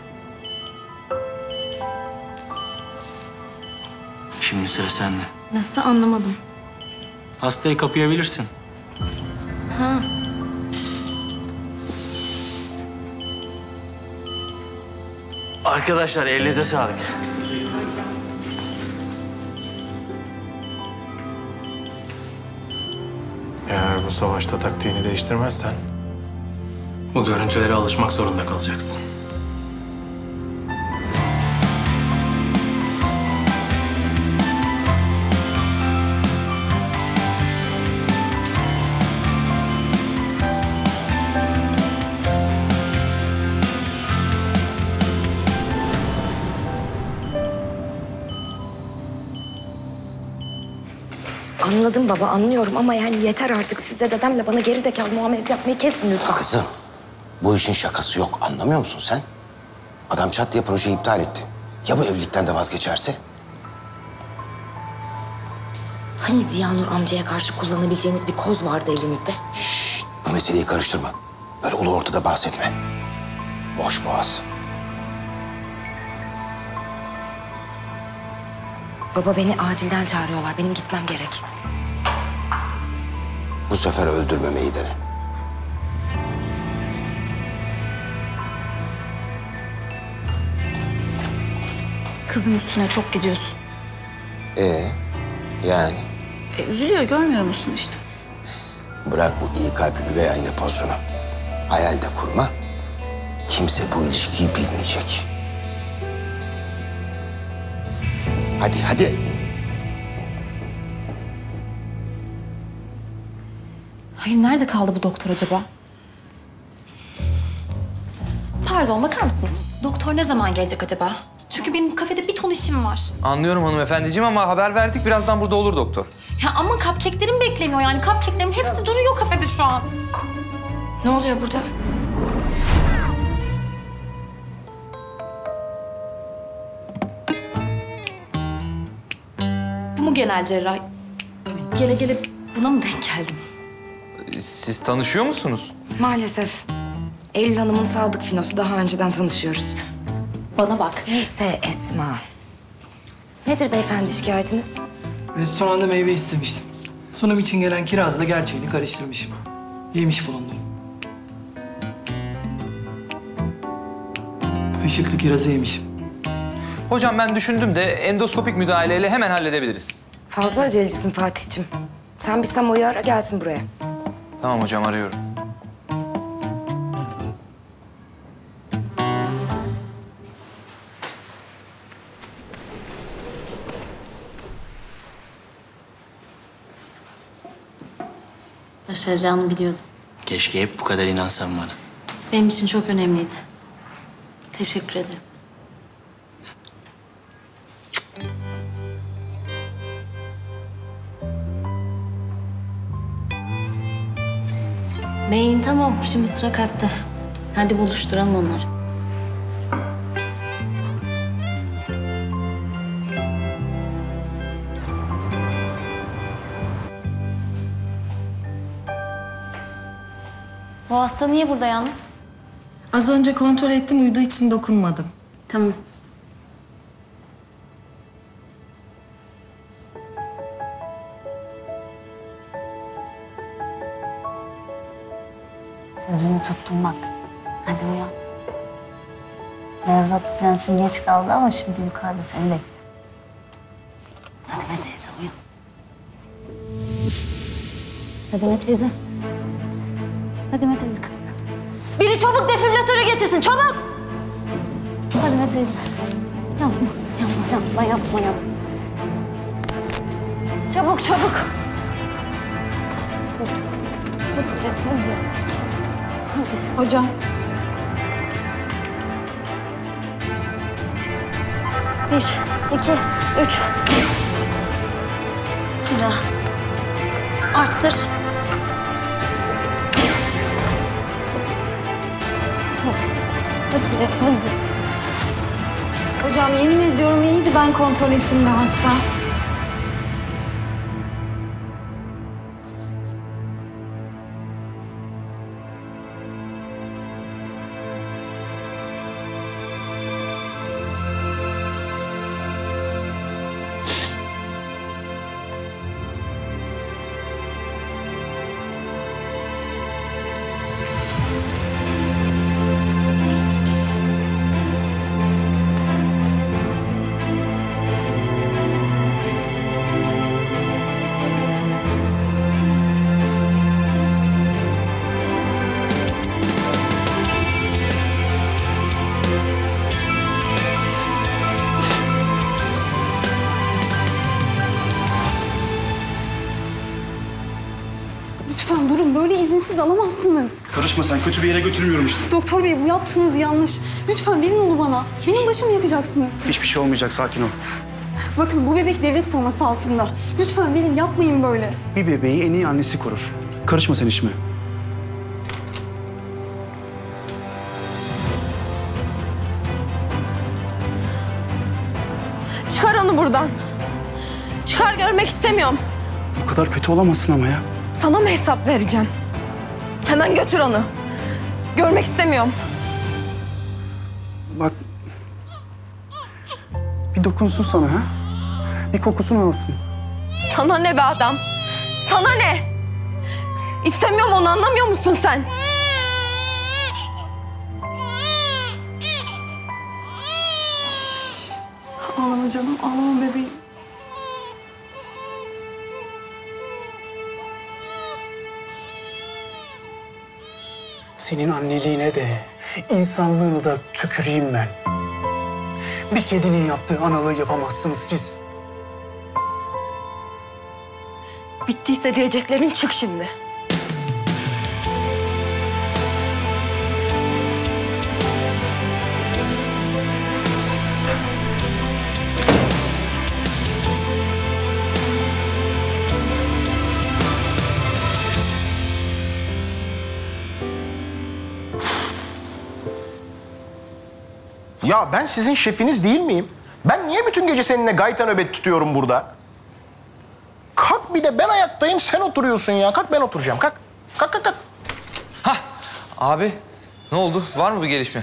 Şimdi sıra sende. Nasıl anlamadım. Hastayı kapayabilirsin. Ha. Arkadaşlar elinize sağlık. Eğer bu savaşta taktiğini değiştirmezsen bu görüntülere alışmak zorunda kalacaksın. Anladım baba, anlıyorum ama yani yeter artık. Siz de dedemle bana geri zekalı muamelesi yapmayı kesin lütfen. Kızım, bu işin şakası yok. Anlamıyor musun sen? Adam çat diye projeyi iptal etti. Ya bu evlilikten de vazgeçerse? Hani Ziyanur amcaya karşı kullanabileceğiniz bir koz vardı elinizde? Şşt, bu meseleyi karıştırma. Böyle ulu ortada bahsetme. Boş boğaz. Baba beni acilden çağırıyorlar. Benim gitmem gerek. Bu sefer öldürmemeyi dene. Kızın üstüne çok gidiyorsun. Ee, yani? E, üzülüyor görmüyor musun işte? Bırak bu iyi kalpli üvey anne pozunu. Hayal de kurma. Kimse bu ilişkiyi bilmeyecek. Hadi, hadi. Hayır nerede kaldı bu doktor acaba? Pardon bakar mısınız? Doktor ne zaman gelecek acaba? Çünkü benim kafede bir ton işim var. Anlıyorum hanımefendiciğim ama haber verdik. Birazdan burada olur doktor. Ya ama cupcake'lerim beklemiyor yani. Cupcake'lerin hepsi duruyor kafede şu an. Ne oluyor burada? Bu mu genel cerrah? Gele gele buna mı denk geldim? Siz tanışıyor musunuz? Maalesef. Eylül Hanım'ın sadık finosu, daha önceden tanışıyoruz. Bana bak. Neyse Esma. Nedir beyefendi şikayetiniz? Restoranda meyve istemiştim. Sunum için gelen kirazla gerçeğini karıştırmışım. Yemiş bulundum. Işıklı kirazı yemişim. Hocam ben düşündüm de endoskopik müdahaleyle hemen halledebiliriz. Fazla acelecisin Fatih'cim. Sen bir Samo'yu ara gelsin buraya. Tamam hocam arıyorum. Başaracağını biliyordum. Keşke hep bu kadar inansan bana. Benim için çok önemliydi. Teşekkür ederim. Beyin tamam. Şimdi sıra kalpte. Hadi buluşturalım onları. Bu hasta niye burada yalnız? Az önce kontrol ettim, uyuduğu için dokunmadım. Tamam. Sözümü tuttum bak. Hadi uyan. Beyaz atlı prensin geç kaldı ama şimdi yukarıda seni bekliyor. Fadime teyze uyan. Fadime teyze. Fadime teyze. Biri çabuk defibrilatörü getirsin, çabuk! Fadime teyze. Yapma, yapma, yapma, yapma, yapma. Çabuk, çabuk. Hadi, hadi, hadi. Hadi. Hocam. Bir, iki, üç. Bir daha. Arttır. Hadi, hadi. Hocam yemin ediyorum iyiydi, ben kontrol ettim de hasta. Lütfen durun, böyle izinsiz alamazsınız. Karışma sen, kötü bir yere götürmüyorum işte. Doktor bey, bu yaptığınız yanlış. Lütfen verin onu bana. Benim başımı yakacaksınız. Hiçbir şey olmayacak, sakin ol. Bakın, bu bebek devlet koruması altında. Lütfen verin, yapmayın böyle. Bir bebeği en iyi annesi korur. Karışma sen işime. Çıkar onu buradan. Çıkar, görmek istemiyorum. Bu kadar kötü olamazsın ama ya. Sana mı hesap vereceğim? Hemen götür onu. Görmek istemiyorum. Bak... Bir dokunsun sana ha. Bir kokusunu alsın. Sana ne be adam? Sana ne? İstemiyorum onu, anlamıyor musun sen? Ağlama canım, ağlama bebeğim. Senin anneliğine de, insanlığını da tüküreyim ben. Bir kedinin yaptığı analığı yapamazsınız siz. Bittiyse diyeceklerin, çık şimdi. Ya ben sizin şefiniz değil miyim? Ben niye bütün gece seninle gayta nöbet tutuyorum burada? Kalk bir de ben ayaktayım, sen oturuyorsun ya. Kalk ben oturacağım, kalk. Kalk, kalk, kalk. Abi ne oldu? Var mı bir gelişme?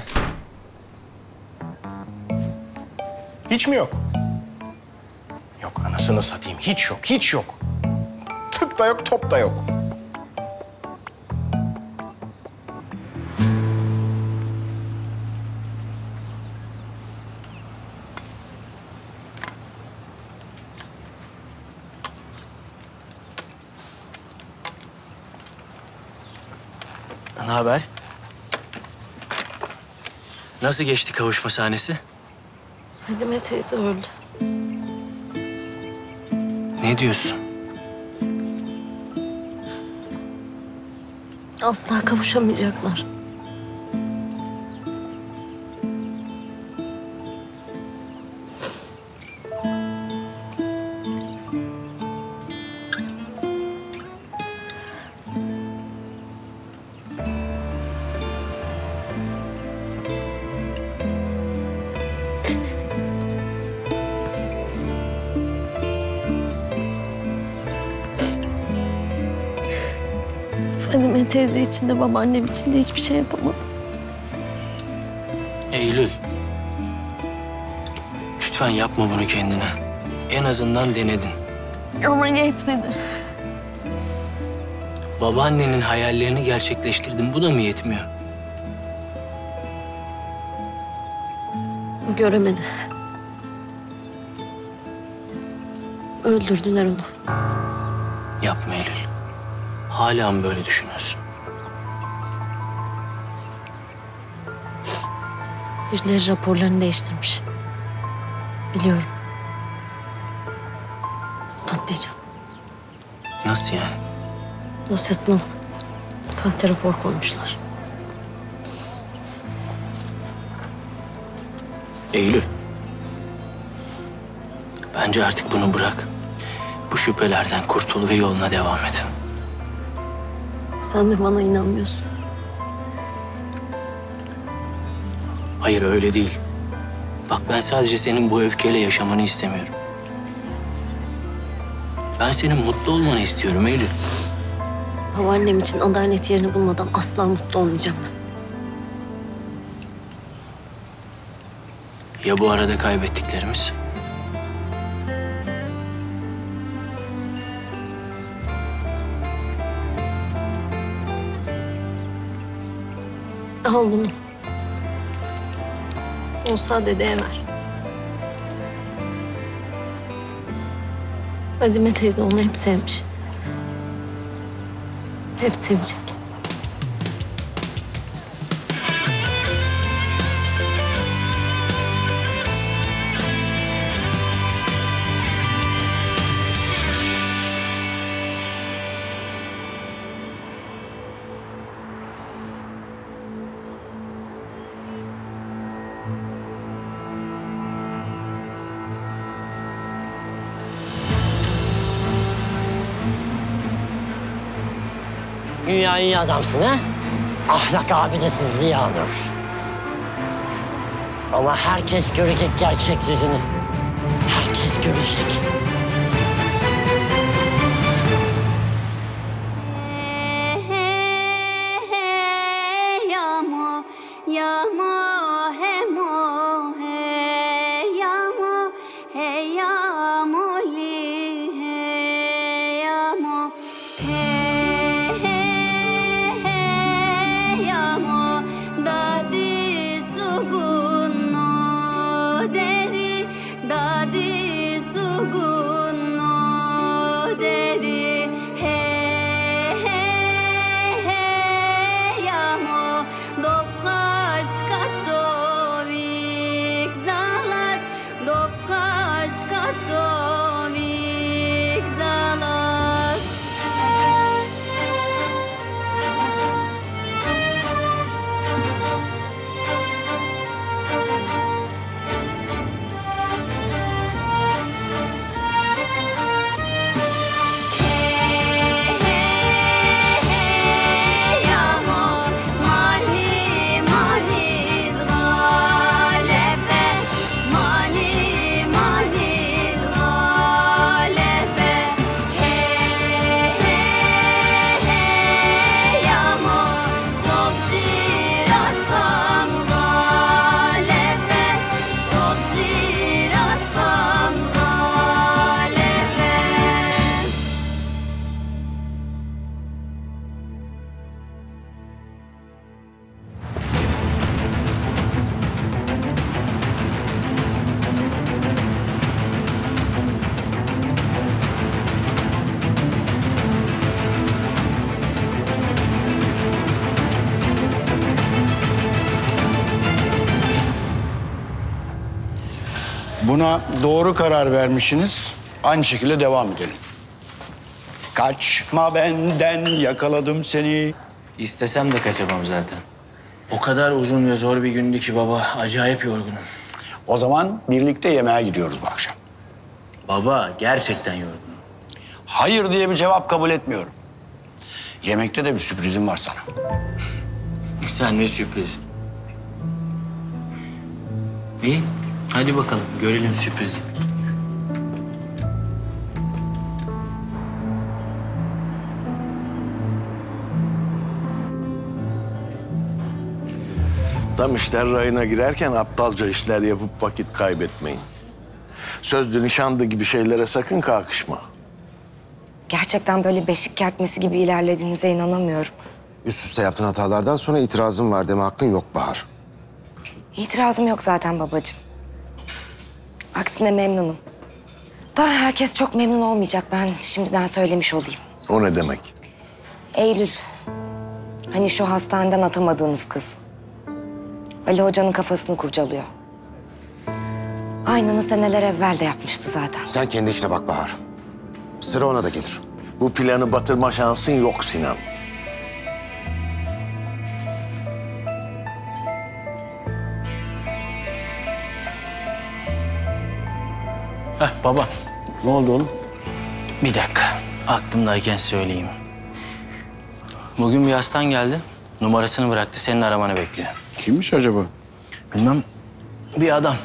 Hiç mi yok? Yok anasını satayım, hiç yok, hiç yok. Tık da yok, top da yok. Ne haber? Nasıl geçti kavuşma sahnesi? Fadime teyze öldü. Ne diyorsun? Asla kavuşamayacaklar. Fadime teyze için de babaannem için de hiçbir şey yapamadım. Eylül. Lütfen yapma bunu kendine. En azından denedin. Ama yetmedi. Babaannenin hayallerini gerçekleştirdin. Bu da mı yetmiyor? O göremedi. Öldürdüler onu. Yapma Eylül. Hala mı böyle düşünüyorsun? Birileri raporlarını değiştirmiş. Biliyorum. İspatlayacağım. Nasıl yani? Dosyasına sahte rapor koymuşlar. Eylül. Bence artık bunu bırak. Bu şüphelerden kurtul ve yoluna devam et. Sen de bana inanmıyorsun. Hayır öyle değil. Bak ben sadece senin bu öfkeyle yaşamanı istemiyorum. Ben senin mutlu olmanı istiyorum Eylül. Babaannem için adalet yerini bulmadan asla mutlu olmayacağım ben. Ya bu arada kaybettiklerimiz? Al bunu. Olsa dedeye ver. Fadime teyze onu hep sevmiş. Hep sevecek. Güya iyi adamsın ha? Ahlak abidesi Ziya Nur. Ama herkes görecek gerçek yüzünü. Herkes görecek. Yamo, yamo, hemo, he, yamo, he, yamo, li, he, yamo, he. Dadi sugun Buna doğru karar vermişsiniz. Aynı şekilde devam edelim. Kaçma benden, yakaladım seni. İstesem de kaçamam zaten. O kadar uzun ve zor bir gündü ki baba. Acayip yorgunum. O zaman birlikte yemeğe gidiyoruz bu akşam. Baba, gerçekten yorgunum. Hayır diye bir cevap kabul etmiyorum. Yemekte de bir sürprizim var sana. Sen ne sürpriz? İyi, hadi bakalım görelim sürprizi. Tam işler rayına girerken aptalca işler yapıp vakit kaybetmeyin. Sözlü, nişanlı gibi şeylere sakın kalkışma. Gerçekten böyle beşik kertmesi gibi ilerlediğinize inanamıyorum. Üst üste yaptığın hatalardan sonra itirazım var deme hakkın yok Bahar. İtirazım yok zaten babacığım. Aksine memnunum. Daha herkes çok memnun olmayacak. Ben şimdiden söylemiş olayım. O ne demek? Eylül. Hani şu hastaneden atamadığınız kız. Ali Hoca'nın kafasını kurcalıyor. Aynını seneler evvel de yapmıştı zaten. Sen kendi işine bak Bahar. Sıra ona da gelir. Bu planı batırma şansın yok Sinan. Heh baba. Ne oldu oğlum? Bir dakika. Aklımdayken söyleyeyim. Bugün bir hastan geldi. Numarasını bıraktı. Senin aramanı bekliyor. Kimmiş acaba? Bilmem. Bir adam.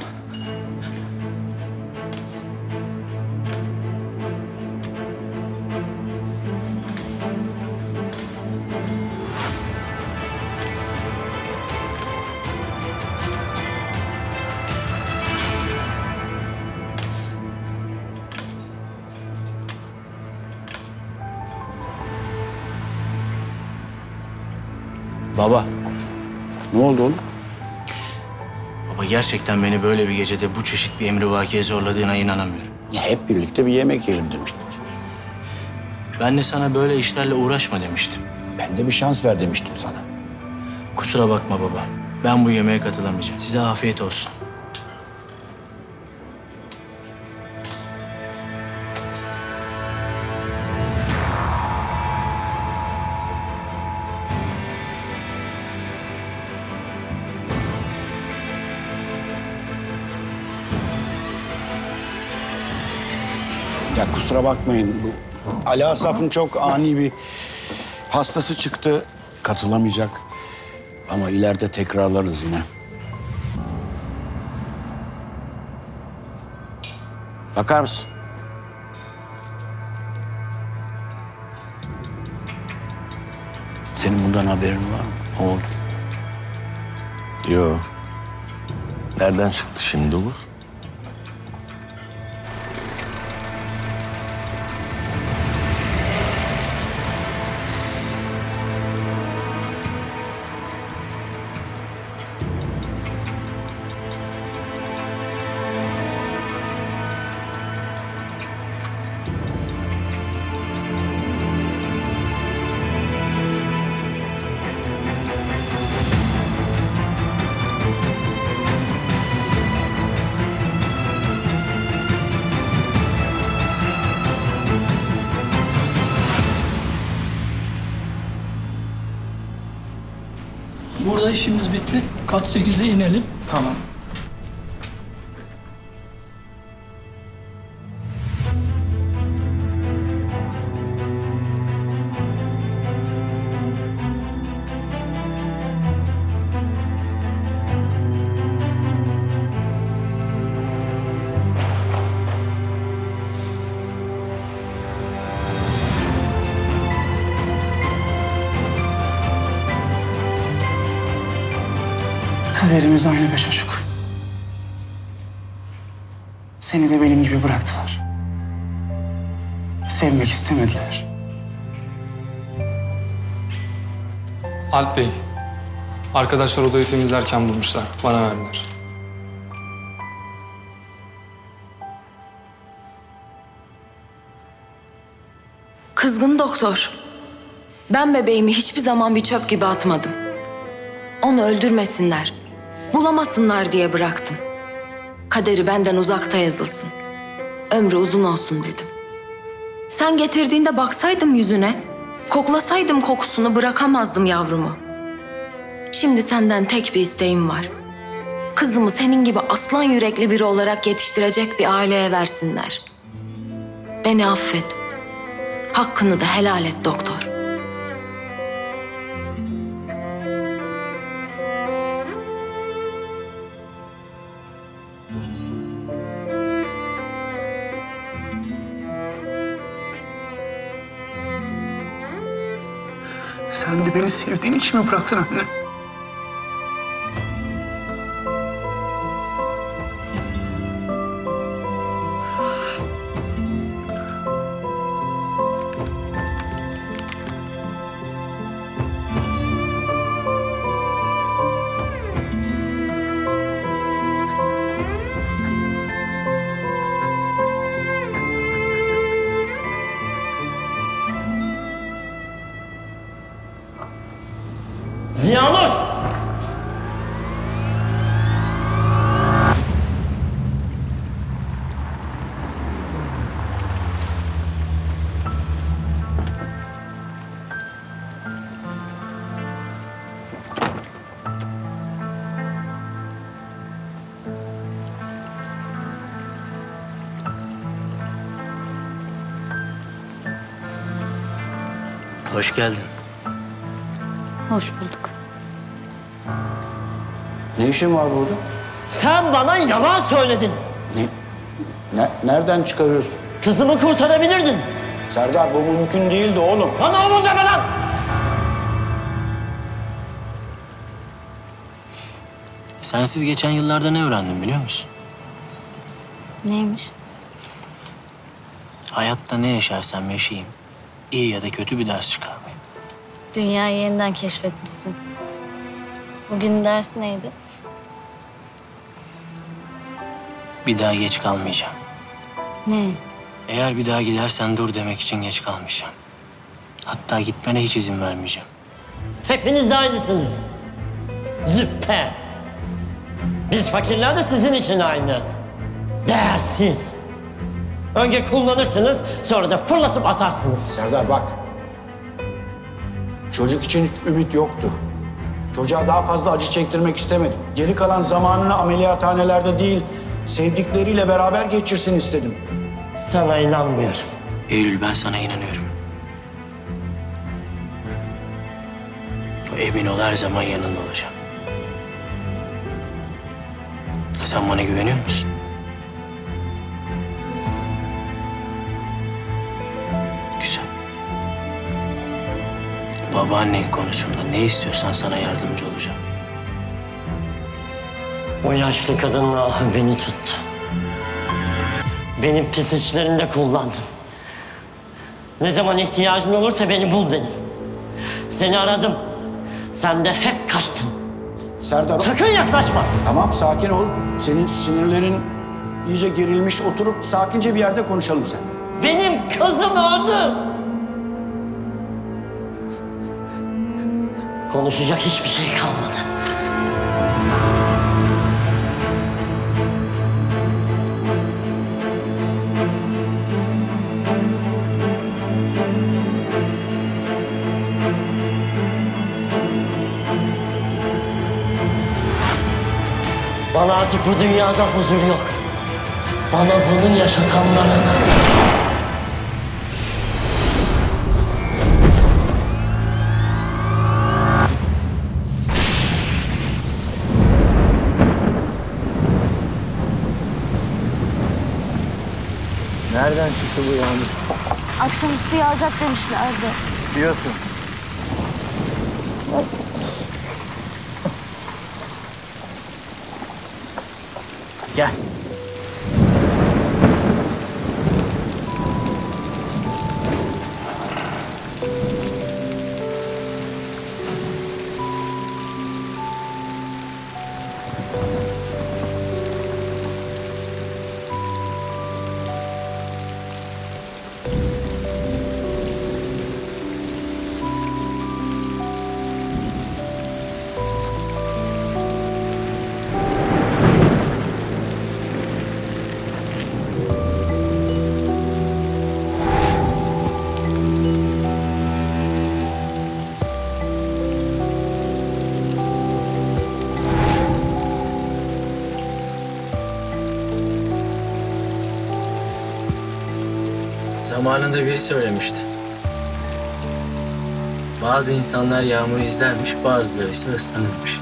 Baba. Ne oldu oğlum? Baba gerçekten beni böyle bir gecede bu çeşit bir emrivakiye zorladığına inanamıyorum. Ya hep birlikte bir yemek yiyelim demiştik. Ben de sana böyle işlerle uğraşma demiştim. Ben de bir şans ver demiştim sana. Kusura bakma baba. Ben bu yemeğe katılamayacağım. Size afiyet olsun. Ya kusura bakmayın. Bu Ali Asaf'ın çok ani bir hastası çıktı. Katılamayacak. Ama ileride tekrarlarız yine. Bakar mısın? Senin bundan haberin var mı? Ne oldu? Yok. Nereden çıktı şimdi bu? Burada işimiz bitti. Kat sekize inelim. Tamam. Kaderimiz aynı be çocuk. Seni de benim gibi bıraktılar. Sevmek istemediler. Alp Bey, arkadaşlar odayı temizlerken bulmuşlar. Bana verdiler. Kızgın doktor. Ben bebeğimi hiçbir zaman bir çöp gibi atmadım. Onu öldürmesinler, bulamasınlar diye bıraktım. Kaderi benden uzakta yazılsın. Ömrü uzun olsun dedim. Sen getirdiğinde baksaydım yüzüne, koklasaydım kokusunu bırakamazdım yavrumu. Şimdi senden tek bir isteğim var. Kızımı senin gibi aslan yürekli biri olarak yetiştirecek bir aileye versinler. Beni affet. Hakkını da helal et doktor. Sen de beni sevdiğin için mi bıraktın anne? Ziyanur! Hoş geldin. Hoş bulduk. Ne işin var burada? Sen bana yalan söyledin. Ne? Ne? Nereden çıkarıyorsun? Kızımı kurtarabilirdin. Serdar, bu mümkün değildi oğlum. Bana oğlum deme lan! Sensiz geçen yıllarda ne öğrendim biliyor musun? Neymiş? Hayatta ne yaşarsam yaşayayım, iyi ya da kötü bir ders çıkarmayı. Dünyayı yeniden keşfetmişsin. Bugün ders neydi? Bir daha geç kalmayacağım. Ne? Eğer bir daha gidersen dur demek için geç kalmayacağım. Hatta gitmene hiç izin vermeyeceğim. Hepiniz aynısınız. Züppe. Biz fakirler de sizin için aynı. Değersiz. Önce kullanırsınız, sonra da fırlatıp atarsınız. Serdar bak. Çocuk için hiç ümit yoktu. Çocuğa daha fazla acı çektirmek istemedim. Geri kalan zamanını ameliyathanelerde değil, sevdikleriyle beraber geçirsin istedim. Sana inanmıyorum. Eylül, ben sana inanıyorum. Emin ol, her zaman yanında olacağım. Sen bana güveniyor musun? Güzel. Babaannen konusunda ne istiyorsan sana yardımcı olacağım. O yaşlı kadının ahı beni tuttu. Benim pis işlerinde kullandın. Ne zaman ihtiyacın olursa beni bul dedin. Seni aradım. Sen de hep kaçtın. Serdar... Sakın yaklaşma. Tamam, sakin ol. Senin sinirlerin iyice gerilmiş. Oturup sakince bir yerde konuşalım seninle. Benim kızım öldü. Konuşacak hiçbir şey kalmadı. Bana artık bu dünyada huzur yok. Bana bunu yaşatanlara da. Nereden çıktı bu yağmur? Akşamüstü yağacak demişlerdi. Diyorsun. Gel. Zamanında biri söylemişti. Bazı insanlar yağmuru izlermiş, bazıları ise ıslanırmış.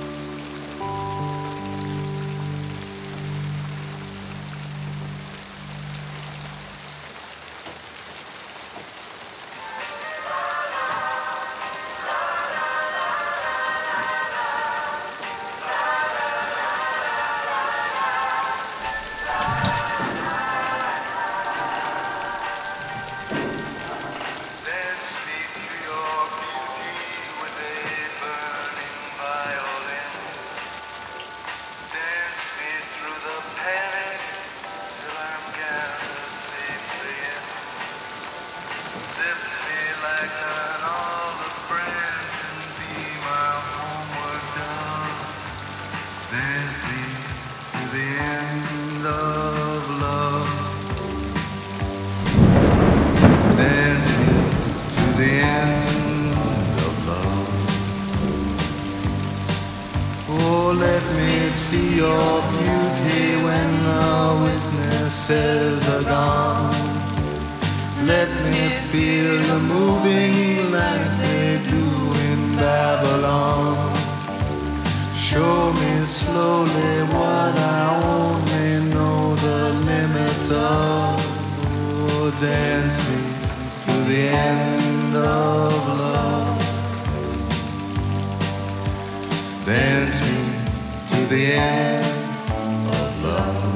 See your beauty when the witnesses are gone. Let me feel you moving like they do in Babylon. Show me slowly what I only know the limits of. Oh, dance me to the end of love. Dance me to the end of love.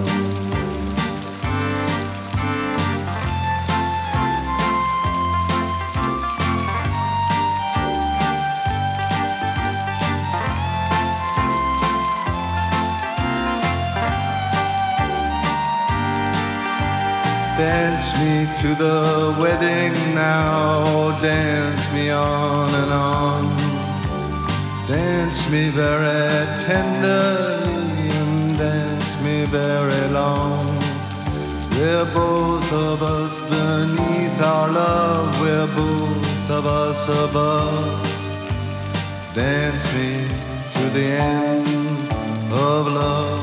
Dance me to the wedding now, dance me on and on. Dance me very tenderly and dance me very long. We're both of us beneath our love, we're both of us above. Dance me to the end of love.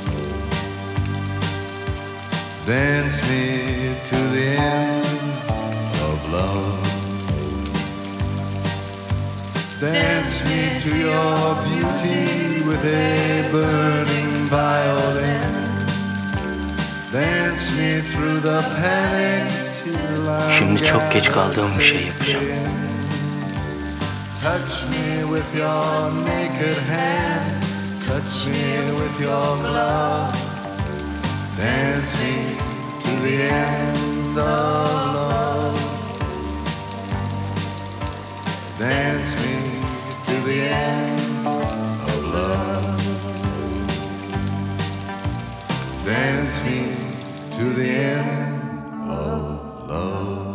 Dance me to the end of love. Dance me to your beauty with a burning violin. Dance me through the panic till I'm Şimdi çok geç kaldığım bir şey yapacağım. Touch me with your naked hand. Touch me with your glove. Dance me to the end of love. Dance me to the end of love. Dance me to the end of love.